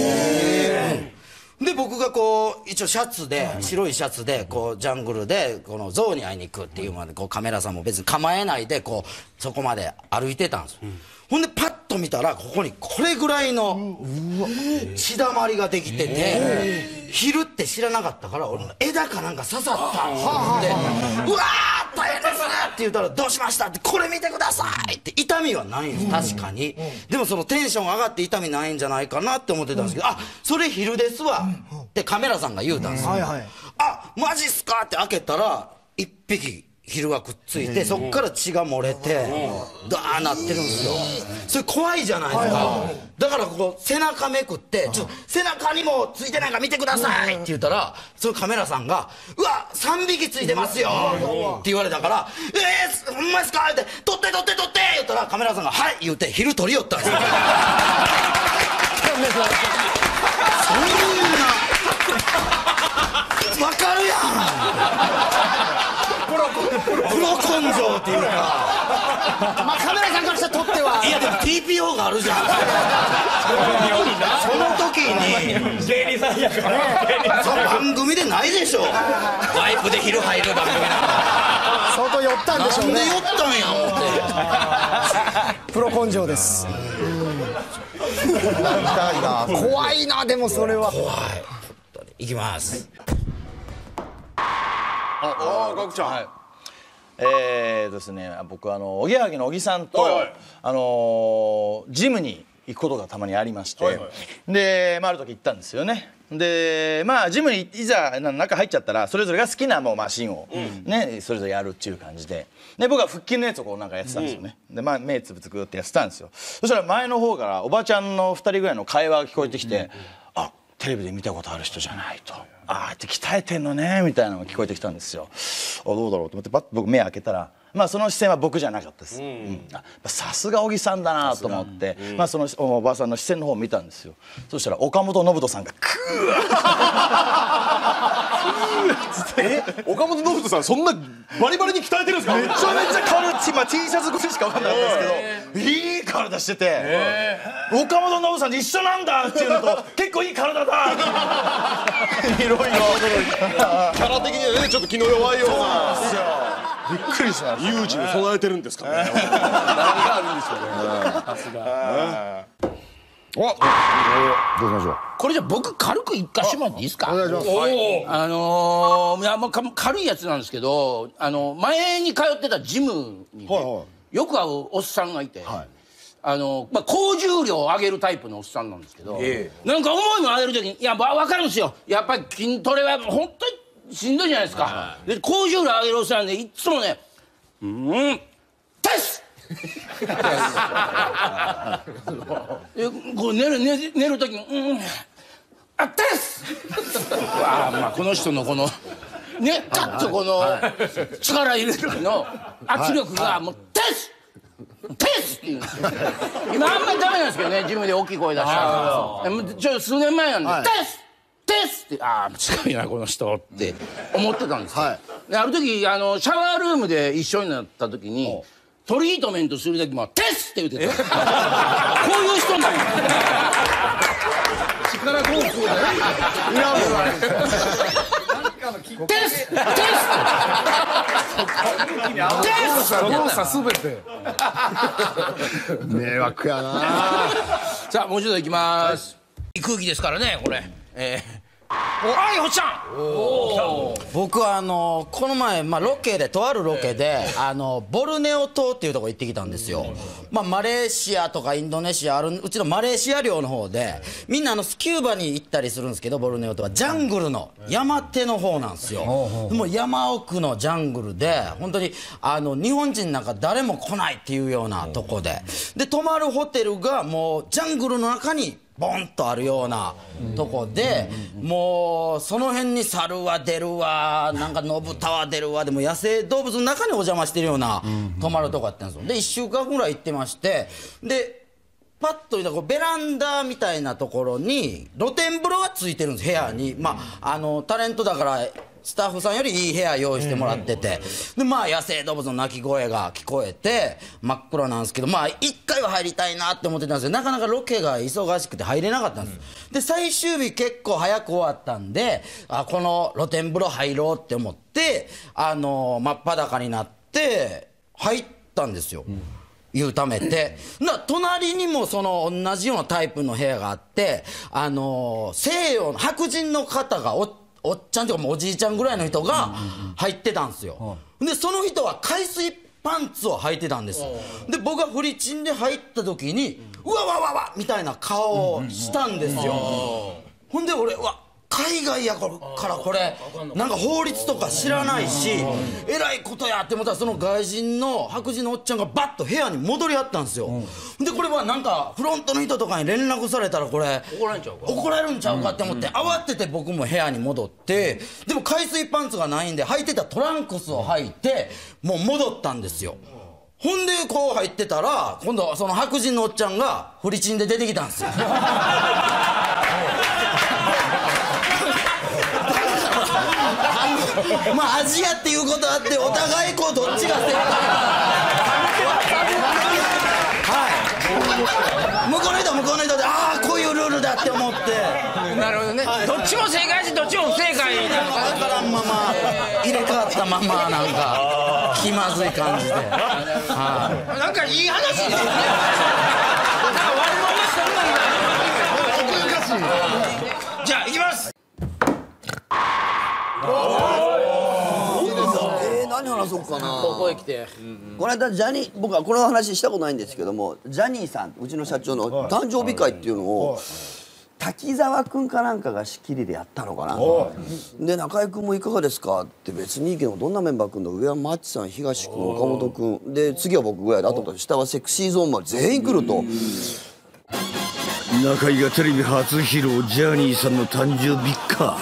。で僕がこう一応シャツで白いシャツでこうジャングルでこのゾウに会いに行くっていうまでこうカメラさんも別に構えないでこうそこまで歩いてたんですよ。ほんでパッと見たらここにこれぐらいの血だまりができてて、昼って知らなかったから俺の枝かなんか刺さったんで「うわー大変です!」って言ったら「どうしました?」って「これ見てください!」って痛みはないんです確かに。でもそのテンション上がって痛みないんじゃないかなって思ってたんですけど「あそれ昼ですわ」ってカメラさんが言うたんですよ。あマジっすかって開けたら一匹昼がくっついてそっから血が漏れてダーなってるんですよ。それ怖いじゃないですか。だからこう背中めくって「ちょっと背中にもついてないか見てください」って言ったらそのカメラさんが「うわさんびきついてますよ」って言われたから「えーほんまですか?」って「撮って撮って撮って」言ったらカメラさんが「はい」言うて昼撮りよったんですよ。そんなわかるやん。 プロ根性っていうか、まあカメラさんからしたら撮ってはいやでも ティーピーオー があるじゃん。その時に芸人さんやからその番組でないでしょ。ワイプで昼入る番組なんか相当酔ったんでしょうね。 なんで酔ったんや思って。 プロ根性です。 怖いな。でもそれは怖い。いきます。 ああ、ガクちゃん。はい。えーですね、僕あのおぎやはぎの小木さんと、はいはい、あのー、ジムに行くことがたまにありまして、はいはい、で、まあ、ある時行ったんですよね。でまあジムにいざ中入っちゃったらそれぞれが好きなもうマシンをね、うん、それぞれやるっていう感じで、で僕は腹筋のやつをこうなんかやってたんですよね、うん、でまあ目つぶつぶってやってたんですよ。そしたら前の方からおばちゃんのふたりぐらいの会話が聞こえてきて、うんうん、あテレビで見たことある人じゃないと、ああって鍛えてんのねみたいなのが聞こえてきたんですよ。あどうだろうと思ってバッと僕目開けたら、まあその視線は僕じゃなかったです。さすが小木さんだなと思って、うん、まあそのおばあさんの視線の方を見たんですよ。そしたら岡本信人さんがクーえ岡本信人さんそんなバリバリに鍛えてるんですか？めちゃめちゃ軽い、まあ、T シャツ越ししか分かんなかったですけど、いい体してて、岡本信人さんと一緒なんだっていうのと結構いい体だいろいろキャラ的にはねちょっと気の弱いようなびっくりしました。有事に備えてるんですかね。何があるんですよね。さすが。 お、どうしましょう。 これじゃ僕軽く一箇所までいいですか。 お願いします。 あのー、いやまあ軽いやつなんですけど、あの前に通ってたジムに、ねはいはい、よく会うおっさんがいて、はい、あのまあ高重量を上げるタイプのおっさんなんですけど、えー、なんか重いの上げるときにいや分かるんですよ。やっぱり筋トレは本当にしんどいじゃないですか。はい、で高重量上げるおっさんでいつもね、うんテスこう寝る寝寝る時にうんあテスわあまあこの人のこのねカッとこの力入れる時の圧力がもうテステスって言うんですよ。今あんまりダメなんですけどね、自分で大きい声出したらちょっと数年前なんで、はい、テステスってああ違うなこの人って思ってたんですよ。はい、である時あのシャワールームで一緒になった時にトリートメントする時もテスって言ってた。こういう人なんや。力こうするいらんもんテステス動作すべて迷惑やな。 さあもう一度いきます。空気ですからねこれ。えーはい、ほっちゃん。 僕はあのこの前、まあ、ロケでとあるロケであのボルネオ島っていうとこ行ってきたんですよ。まあ、マレーシアとかインドネシアあるうちのマレーシア領の方でみんなあのスキューバに行ったりするんですけど、ボルネオ島はジャングルの山手の方なんですよ。もう山奥のジャングルで本当にあの日本人なんか誰も来ないっていうようなとこでで泊まるホテルがもうジャングルの中にボンとあるようなとこで、もうその辺に猿は出るわなんか野豚は出るわでも野生動物の中にお邪魔してるような泊まるとこやったんですよ。でいっしゅうかんぐらい行ってまして、でパッと見たらベランダみたいなところに露天風呂がついてるんです部屋に。まああのタレントだからスタッフさんよりいい部屋用意してもらってて、でまあ野生動物の鳴き声が聞こえて真っ暗なんですけど、まあ一回は入りたいなって思ってたんですけどなかなかロケが忙しくて入れなかったんです。で最終日結構早く終わったんで、あこの露天風呂入ろうって思ってあの真っ裸になって入ったんですよ。言うためてな隣にもその同じようなタイプの部屋があって、あの西洋の白人の方がおおっちゃんとかもおじいちゃんぐらいの人が入ってたんですよ。でその人は海水パンツを履いてたんです。で僕がフリチンで入った時にうわわわわみたいな顔をしたんですよ。ほんで俺うわ海外やからこれなんか法律とか知らないしえらいことやって思ったら、その外人の白人のおっちゃんがバッと部屋に戻りはったんですよ。でこれはなんかフロントの人とかに連絡されたらこれ怒られちゃうか怒られるんちゃうかって思って慌てて僕も部屋に戻って、でも海水パンツがないんで履いてたトランクスを履いてもう戻ったんですよ。ほんでこう入ってたら今度はその白人のおっちゃんがフリチンで出てきたんですよ。 まあアジアっていうことあってお互いこうどっちが正解かはい向こうの人は向こうの人でああこういうルールだって思ってなるほどね、どっちも正解しどっちも不正解なのか分からんまま入れ替わったままなんか気まずい感じではいなんかいい話ですよね。なんか悪者してるのにな。じゃあ行きます。 えー、何話そうかな。 ここへ来て、 この間ジャニー僕はこの話したことないんですけども、ジャニーさんうちの社長の誕生日会っていうのを滝沢君かなんかが仕切りでやったのかな。で中居君もいかがですかって別にいいけどどんなメンバー組んだ上はマッチさん東君岡本君で次は僕ぐらいであと下はセクシーゾーンまで全員来ると。 中居がテレビ初披露ジャニーさんの誕生日か。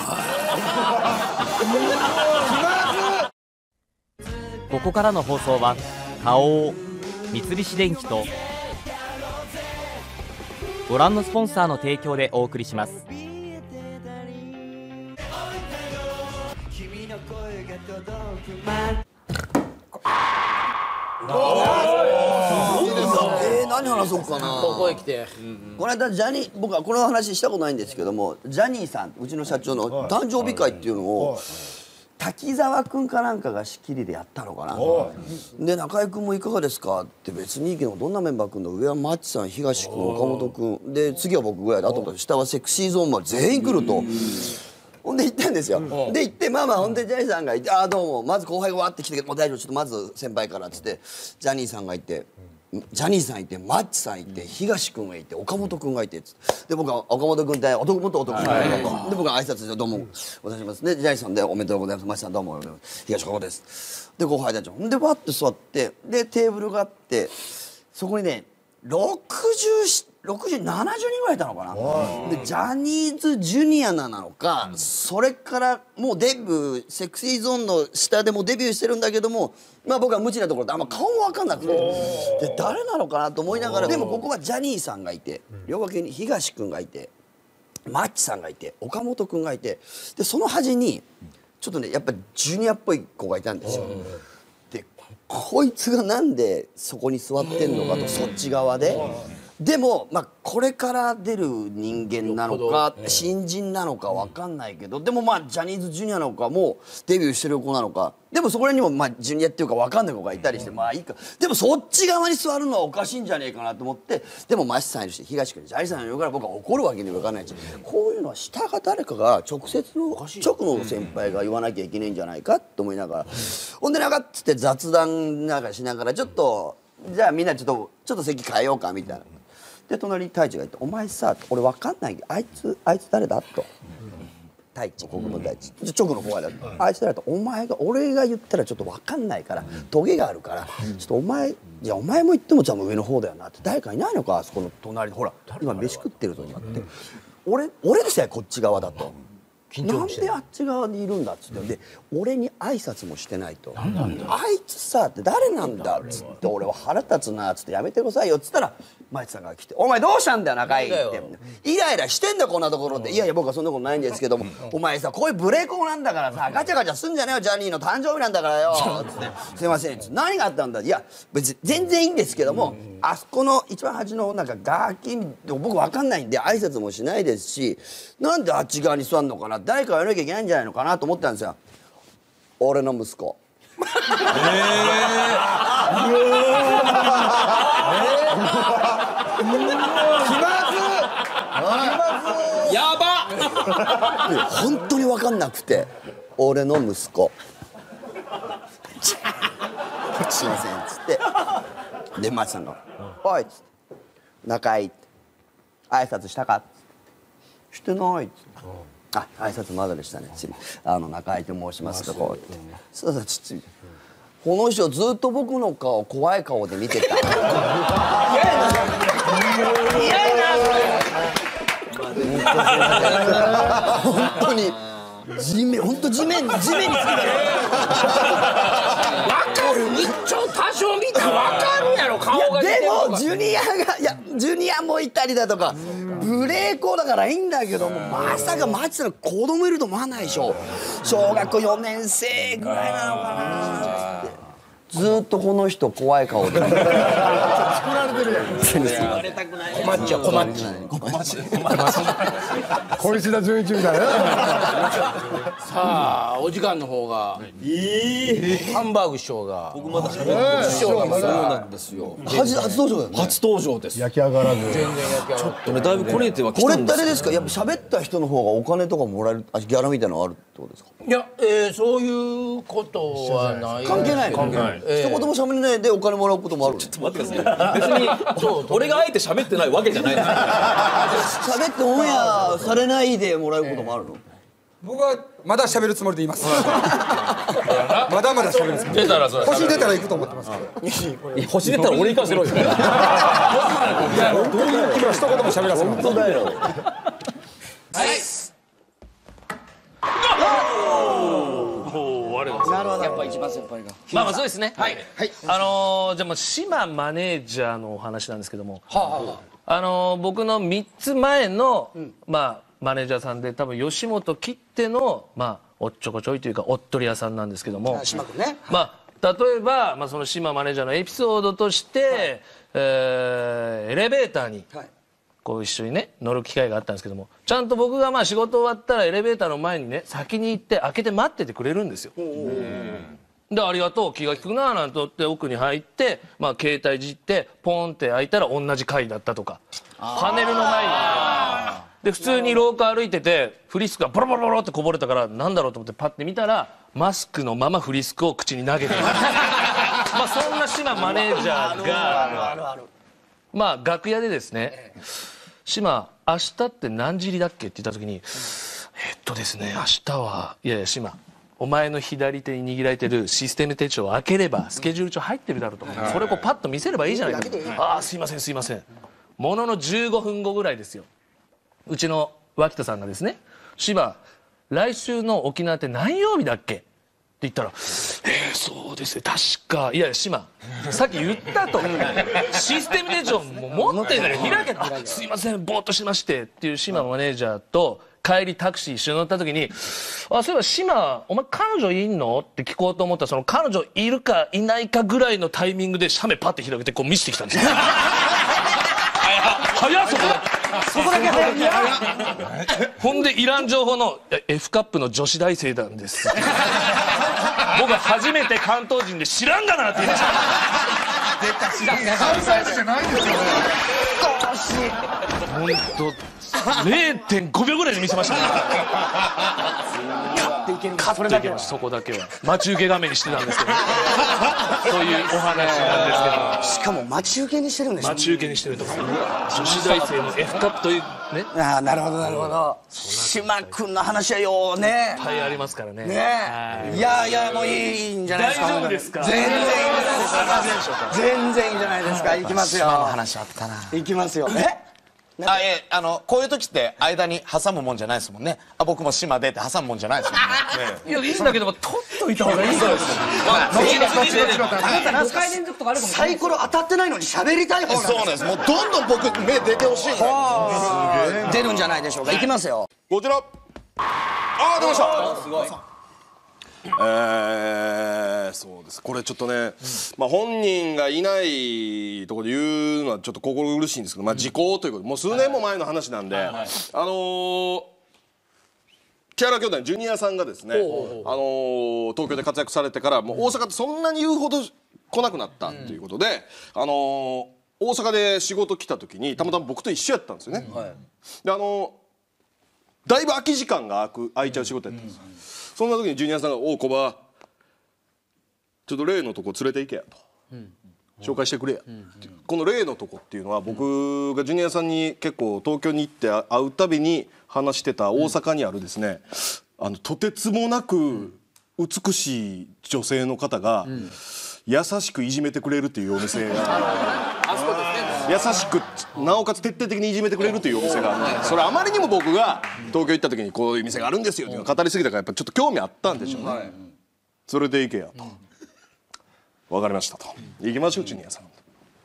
ここからの放送は花王三菱電機とご覧のスポンサーの提供でお送りします。 えー、何話そうかな。 ここへ来て、 この間ジャニー僕はこの話したことないんですけども、ジャニーさんうちの社長の誕生日会っていうのを滝沢君かなんかが仕切りでやったのかな。で中居君もいかがですかって別にいいけどどんなメンバー組んだ上はマッチさん東君岡本君で次は僕ぐらいであと下はセクシーゾーンまで全員来ると。ほんで行ったんですよ。で行ってまあまあほんでジャニーさんがいて「ああどうも」まず後輩がわって来て「もう大丈夫ちょっとまず先輩から」っつってジャニーさんがいて。ジャニーさんいてマッチさんいて東君がいて岡本君がいてで僕は岡本君って男元男君がいてで僕は挨拶で「どうもお願いします」でジャニーさんで「おめでとうございますマッチさんどうも東岡本です」で後輩たちもでわって座ってでテーブルがあってそこにねろくじゅうろくじゅうななじゅうにんぐらいいたのかな。でジャニーズジュニアなのか、うん、それからもうデビューセクシーゾーンの下でもデビューしてるんだけどもまあ僕は無知なところであんま顔も分かんなくてで誰なのかなと思いながらでもここはジャニーさんがいて両脇に東君がいてマッチさんがいて岡本君がいてでその端にちょっとねやっぱりジュニアっぽい子がいたんですよ。でこいつがなんでそこに座ってんのかとそっち側で。でも、まあ、これから出る人間なのか新人なのか分かんないけどでもまあジャニーズジュニアなのかもうデビューしてる子なのかでもそこにもまあジュニアっていうか分かんない子がいたりしてまあいいかでもそっち側に座るのはおかしいんじゃねえかなと思ってでもマシさんいるし東君ジャニーさんいるから僕は怒るわけにはいかないしこういうのは下が誰かが直接の直の先輩が言わなきゃいけないんじゃないかと思いながらほんでなんかっつって雑談なんかしながらちょっとじゃあみんなちょっとちょっと席変えようかみたいな。で隣に太一がいて「お前さ俺分かんないけどあいつあいつ誰だ?」と太一国分太一直の後輩だと「あいつ誰だ?」と「お前が俺が言ったらちょっと分かんないからトゲがあるからちょっとお前じゃあお前も言ってもじゃあ上の方だよな」って「誰かいないのかあそこの隣でほら今飯食ってるぞ今」って「俺俺でさえこっち側だ」と。なんであっち側にいるんだっつってで俺に挨拶もしてないと「あいつさ」って誰なんだっつって俺は腹立つなっつってやめてくださいよっつったらマイチさんが来て「お前どうしたんだよ中居」ってイライラしてんだこんなところで「いやいや僕はそんなことないんですけどもお前さこういうブレーコなんだからさガチャガチャすんじゃねえよジャニーの誕生日なんだからよ」っつって「すいません」何があったんだいや別に全然いいんですけどもあそこの一番端のなんかガーキン僕分かんないんで挨拶もしないですしなんであっち側に座んのかな誰かやらなきゃいけないんじゃないのかなと思ったんですよ俺の息子えやば本当に分かんなくて俺の息子すいませんっつってでマチさんが「おい」っつって「中居挨拶したか?」っつって「してない」っつって「あ挨拶まだでしたねあの中居と申します」とこうってそうそうちっちこの人ずっと僕の顔怖い顔で見てた嫌やな本当に地面本当地面地面につけた分かる一丁多少見たら分かるやろ顔がでもジュニアがいややジュニアもいたりだとかブレイコーだからいいんだけども、まさかマジで子供いると思わないでしょ。小学校よねん生ぐらいなのかな。ずーっとこの人怖い顔で作られてるやん。言われたくない。 困っちゃう困っちゃう困っちゃう。小石田純一みたいな。 さあお時間の方がハンバーグ師匠が僕まだ喋って師匠がまだそうなんですよ。初初登場だよね。 初登場です。 焼き上がらず。 全然焼き上がらず。 ちょっとねだいぶこねてはきたんです。これってあれですか。やっぱ喋った人の方がお金とかもらえるあギャラみたいなのあるってことですか。 いや、えー、そういうことはない。 関係ない関係ない。一言も喋れないでお金もらうこともある。ちょっと待ってください。別に俺があえて喋ってないわけじゃないです。喋ってオンエアされないでもらうこともあるの。 僕はまだ喋るつもりでいます。まだまだ喋るつもり。 出たらそれ星出たら行くと思ってます。 星出たら俺行かせろよ。 どういう気持ち一言も喋らせない。本当だよ。 はい。 なるほど。 やっぱ一番先輩が。 まあまあそうですね。 はい。 あのー、じゃあもう島マネージャーのお話なんですけども、あのー、僕のみっつまえの、まあマネージャーさんで多分吉本きってのまあおっちょこちょいというかおっとり屋さんなんですけども、 島君ね。 まあ例えば、まあ、その島マネージャーのエピソードとして、はい、えー、エレベーターにこう一緒にね乗る機会があったんですけども、ちゃんと僕がまあ仕事終わったらエレベーターの前にね先に行って開けて待っててくれるんですよ。でありがとう気が利くななんて言って奥に入って、まあ、携帯いじってポンって開いたら同じ階だったとか、パネルの前にで普通に廊下歩いててフリスクがボロボロボロってこぼれたからなんだろうと思ってパッて見たらマスクのままフリスクを口に投げてるまあそんな島マネージャーがまあ楽屋でですね「島明日って何時入りだっけ?」って言った時に「えっとですね明日はいやいや島お前の左手に握られてるシステム手帳を開ければスケジュール帳入ってるだろうと、それをこうパッと見せればいいじゃないか。ああすいませんすいません。もののじゅうごふんごぐらいですよ。うちの脇田さんがですね「島来週の沖縄って何曜日だっけ?」って言ったら「えー、そうですね確かいやいや島さっき言ったとシステム手帳も持ってんだよ開けたすいませんぼーっとしまして」っていう島マネージャーと帰りタクシー一緒に乗った時に「あそういえば島お前彼女いんの?」って聞こうと思ったらその彼女いるかいないかぐらいのタイミングで写メパッて広げてこう見せてきたんですよ。早っそこだけそこだけ早いほんでいらん情報の F カップの女子大生なんです僕は初めて関東人で知らんがなって言いました出た知らんがな関西じゃないんですよね本当 れいてんごびょうぐらいで見せましたねカッといけましたそこだけは待ち受け画面にしてたんですけどそういうお話なんですけどしかも待ち受けにしてるんでしょ。 待ち受けにしてるとか女子大生の F カップというねああなるほどなるほど。島君の話はよねいっぱいありますからね。 ねいやいやもういいんじゃないですか。 大丈夫ですか。 全然いいです全然いいんじゃないですか。行きますよ。 島の話あったな。 行きますよ。えあえあのこういう時って間に挟むもんじゃないですもんね。あ僕も島でって挟むもんじゃないですもんね。いやいいんだけども取っといた方がいいそうです。 何回連続とかあるかもしれない。サイコロ当たってないのに喋りたい方なんです。そうなんです。もうどんどん僕目出てほしい。出るんじゃないでしょうか。行きますよ。 こちら。ああ出ました。すごい。えー、そうですこれちょっとね、うん、まあ本人がいないところで言うのはちょっと心苦しいんですけど、まあ、時効ということでもう数年も前の話なんで、はいはいはい、あのー、木原兄弟のジュニアさんがですね、あのー、東京で活躍されてからもう大阪ってそんなに言うほど来なくなったっていうことで、うん、あのー、大阪で仕事来た時にたまたま僕と一緒やったんですよね、うんはい、であのー、だいぶ空き時間が空く空いちゃう仕事やったんです、うんそんな時にジュニアさんが「おうコバちょっと例のとこ連れて行けや」と、うん、紹介してくれや、うん、この例のとこっていうのは僕がジュニアさんに結構東京に行って会うたびに話してた大阪にあるですね、うん、あのとてつもなく美しい女性の方が、うん、優しくいじめてくれるっていうお店があそこですね優しくなおかつ徹底的にいじめてくれるというお店があってそれあまりにも僕が東京行った時にこういう店があるんですよっていうのを語りすぎたからやっぱちょっと興味あったんでしょうね、はい、それで行けやと分かりましたと行きましょうジュニアさん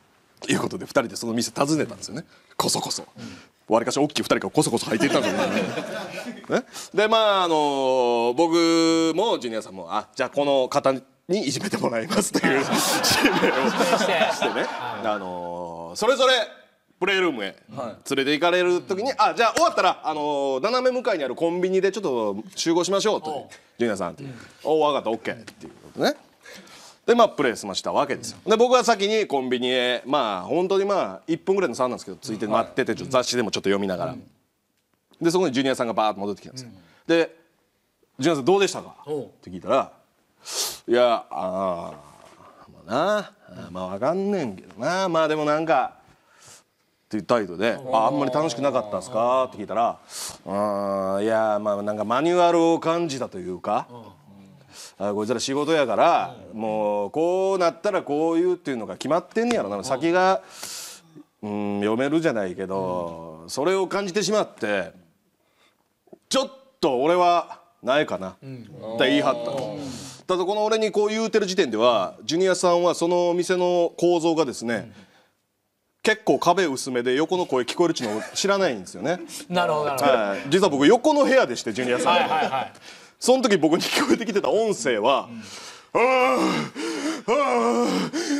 ということでふたりでその店訪ねたんですよね、こそこそ。わりかし大きいふたりがこそこそ入っていったんですよね。ねでまああの僕もジュニアさんもあじゃあこの方にいじめてもらいますという指名をしてね、あのそれぞれプレイルームへ連れて行かれる時に、あじゃあ終わったらあの斜め向かいにあるコンビニでちょっと集合しましょうとジュニアさんって「おお分かったオッケー」っていうことね。でまあプレー済ましたわけですよ。で僕は先にコンビニへまあ本当にまあいっぷんぐらいの差なんですけどついて待ってて、ちょっと雑誌でもちょっと読みながら、でそこにジュニアさんがバーッと戻ってきたんですよ。で「ジュニアさんどうでしたか?」って聞いたら「いやあまあなまあ分かんねんけどなまあでもなんか」っていう態度で「ああんまり楽しくなかったですか?」って聞いたら「あいやまあなんかマニュアルを感じたというか。あこいつら仕事やからもうこうなったらこういうっていうのが決まってんねやろな先がうん読めるじゃないけどそれを感じてしまってちょっと俺はないかなって言い張ったんです。ただこの俺にこう言うてる時点ではジュニアさんはその店の構造がですね結構壁薄めで横の声聞こえるっちゅうのを知らないんですよね。 なるほどなるほど、 はい、実は僕横の部屋でしてジュニアさんはいはいはいその時僕に聞こえてきてた音声は「ああああ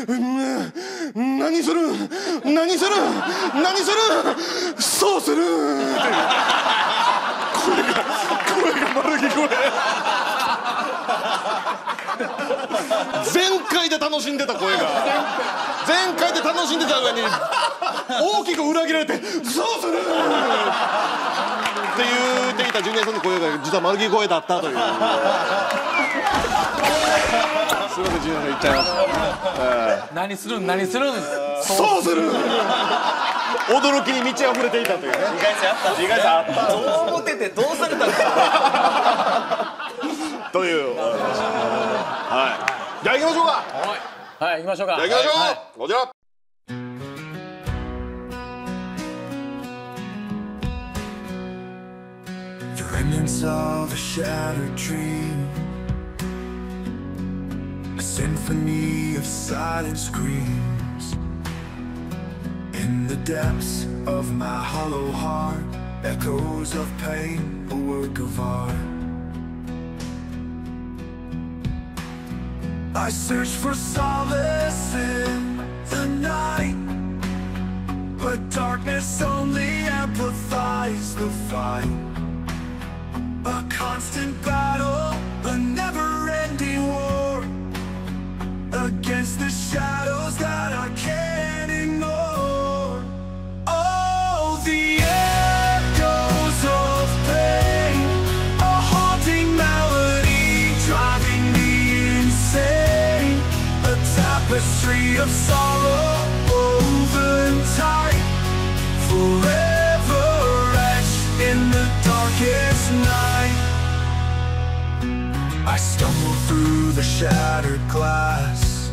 何する何する何するそうする」っていう声が声が丸聞こえ全開で楽しんでた声が全開で楽しんでた上に大きく裏切られて「そうする」って言っていたジュニアさんの声が実は丸聞こえだったという。すみませんジュニアさん言っちゃいました、えー、 何するん何するんそうする驚きに満ち溢れていたというね。 意外性あった意外性あったどう思っててどうされたんですかというお話でした。はいじゃあ行きましょうか。 はい行きましょうか。 じゃあ行きましょう、 はいこちら Remnants of a shattered dream, a symphony of silent screams. In the depths of my hollow heart, echoes of pain, a work of art. I search for solace in the night, but darkness only amplifies the fight. A constant battle, a never-ending war against the shadows that I can't ignore. Oh, the echoes of pain, a haunting melody driving me insane. A tapestry of sorrow woven tight, forever etched in the darkest night. I stumble through the shattered glass,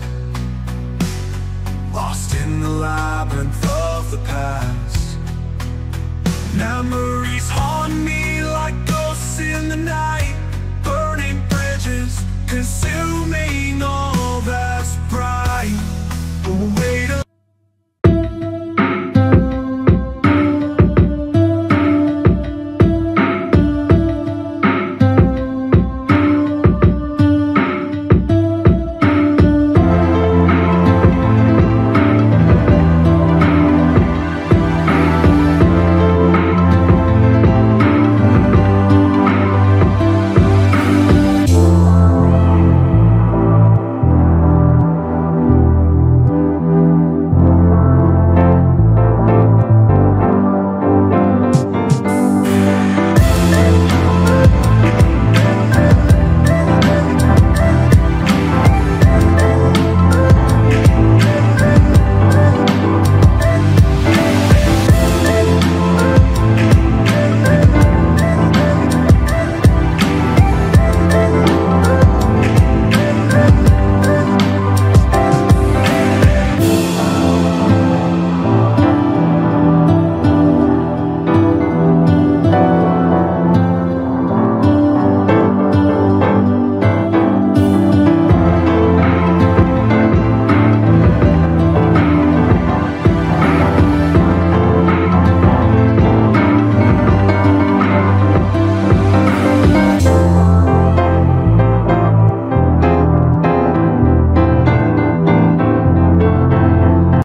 lost in the labyrinth of the past. Memories haunt me like ghosts in the night, burning bridges, consume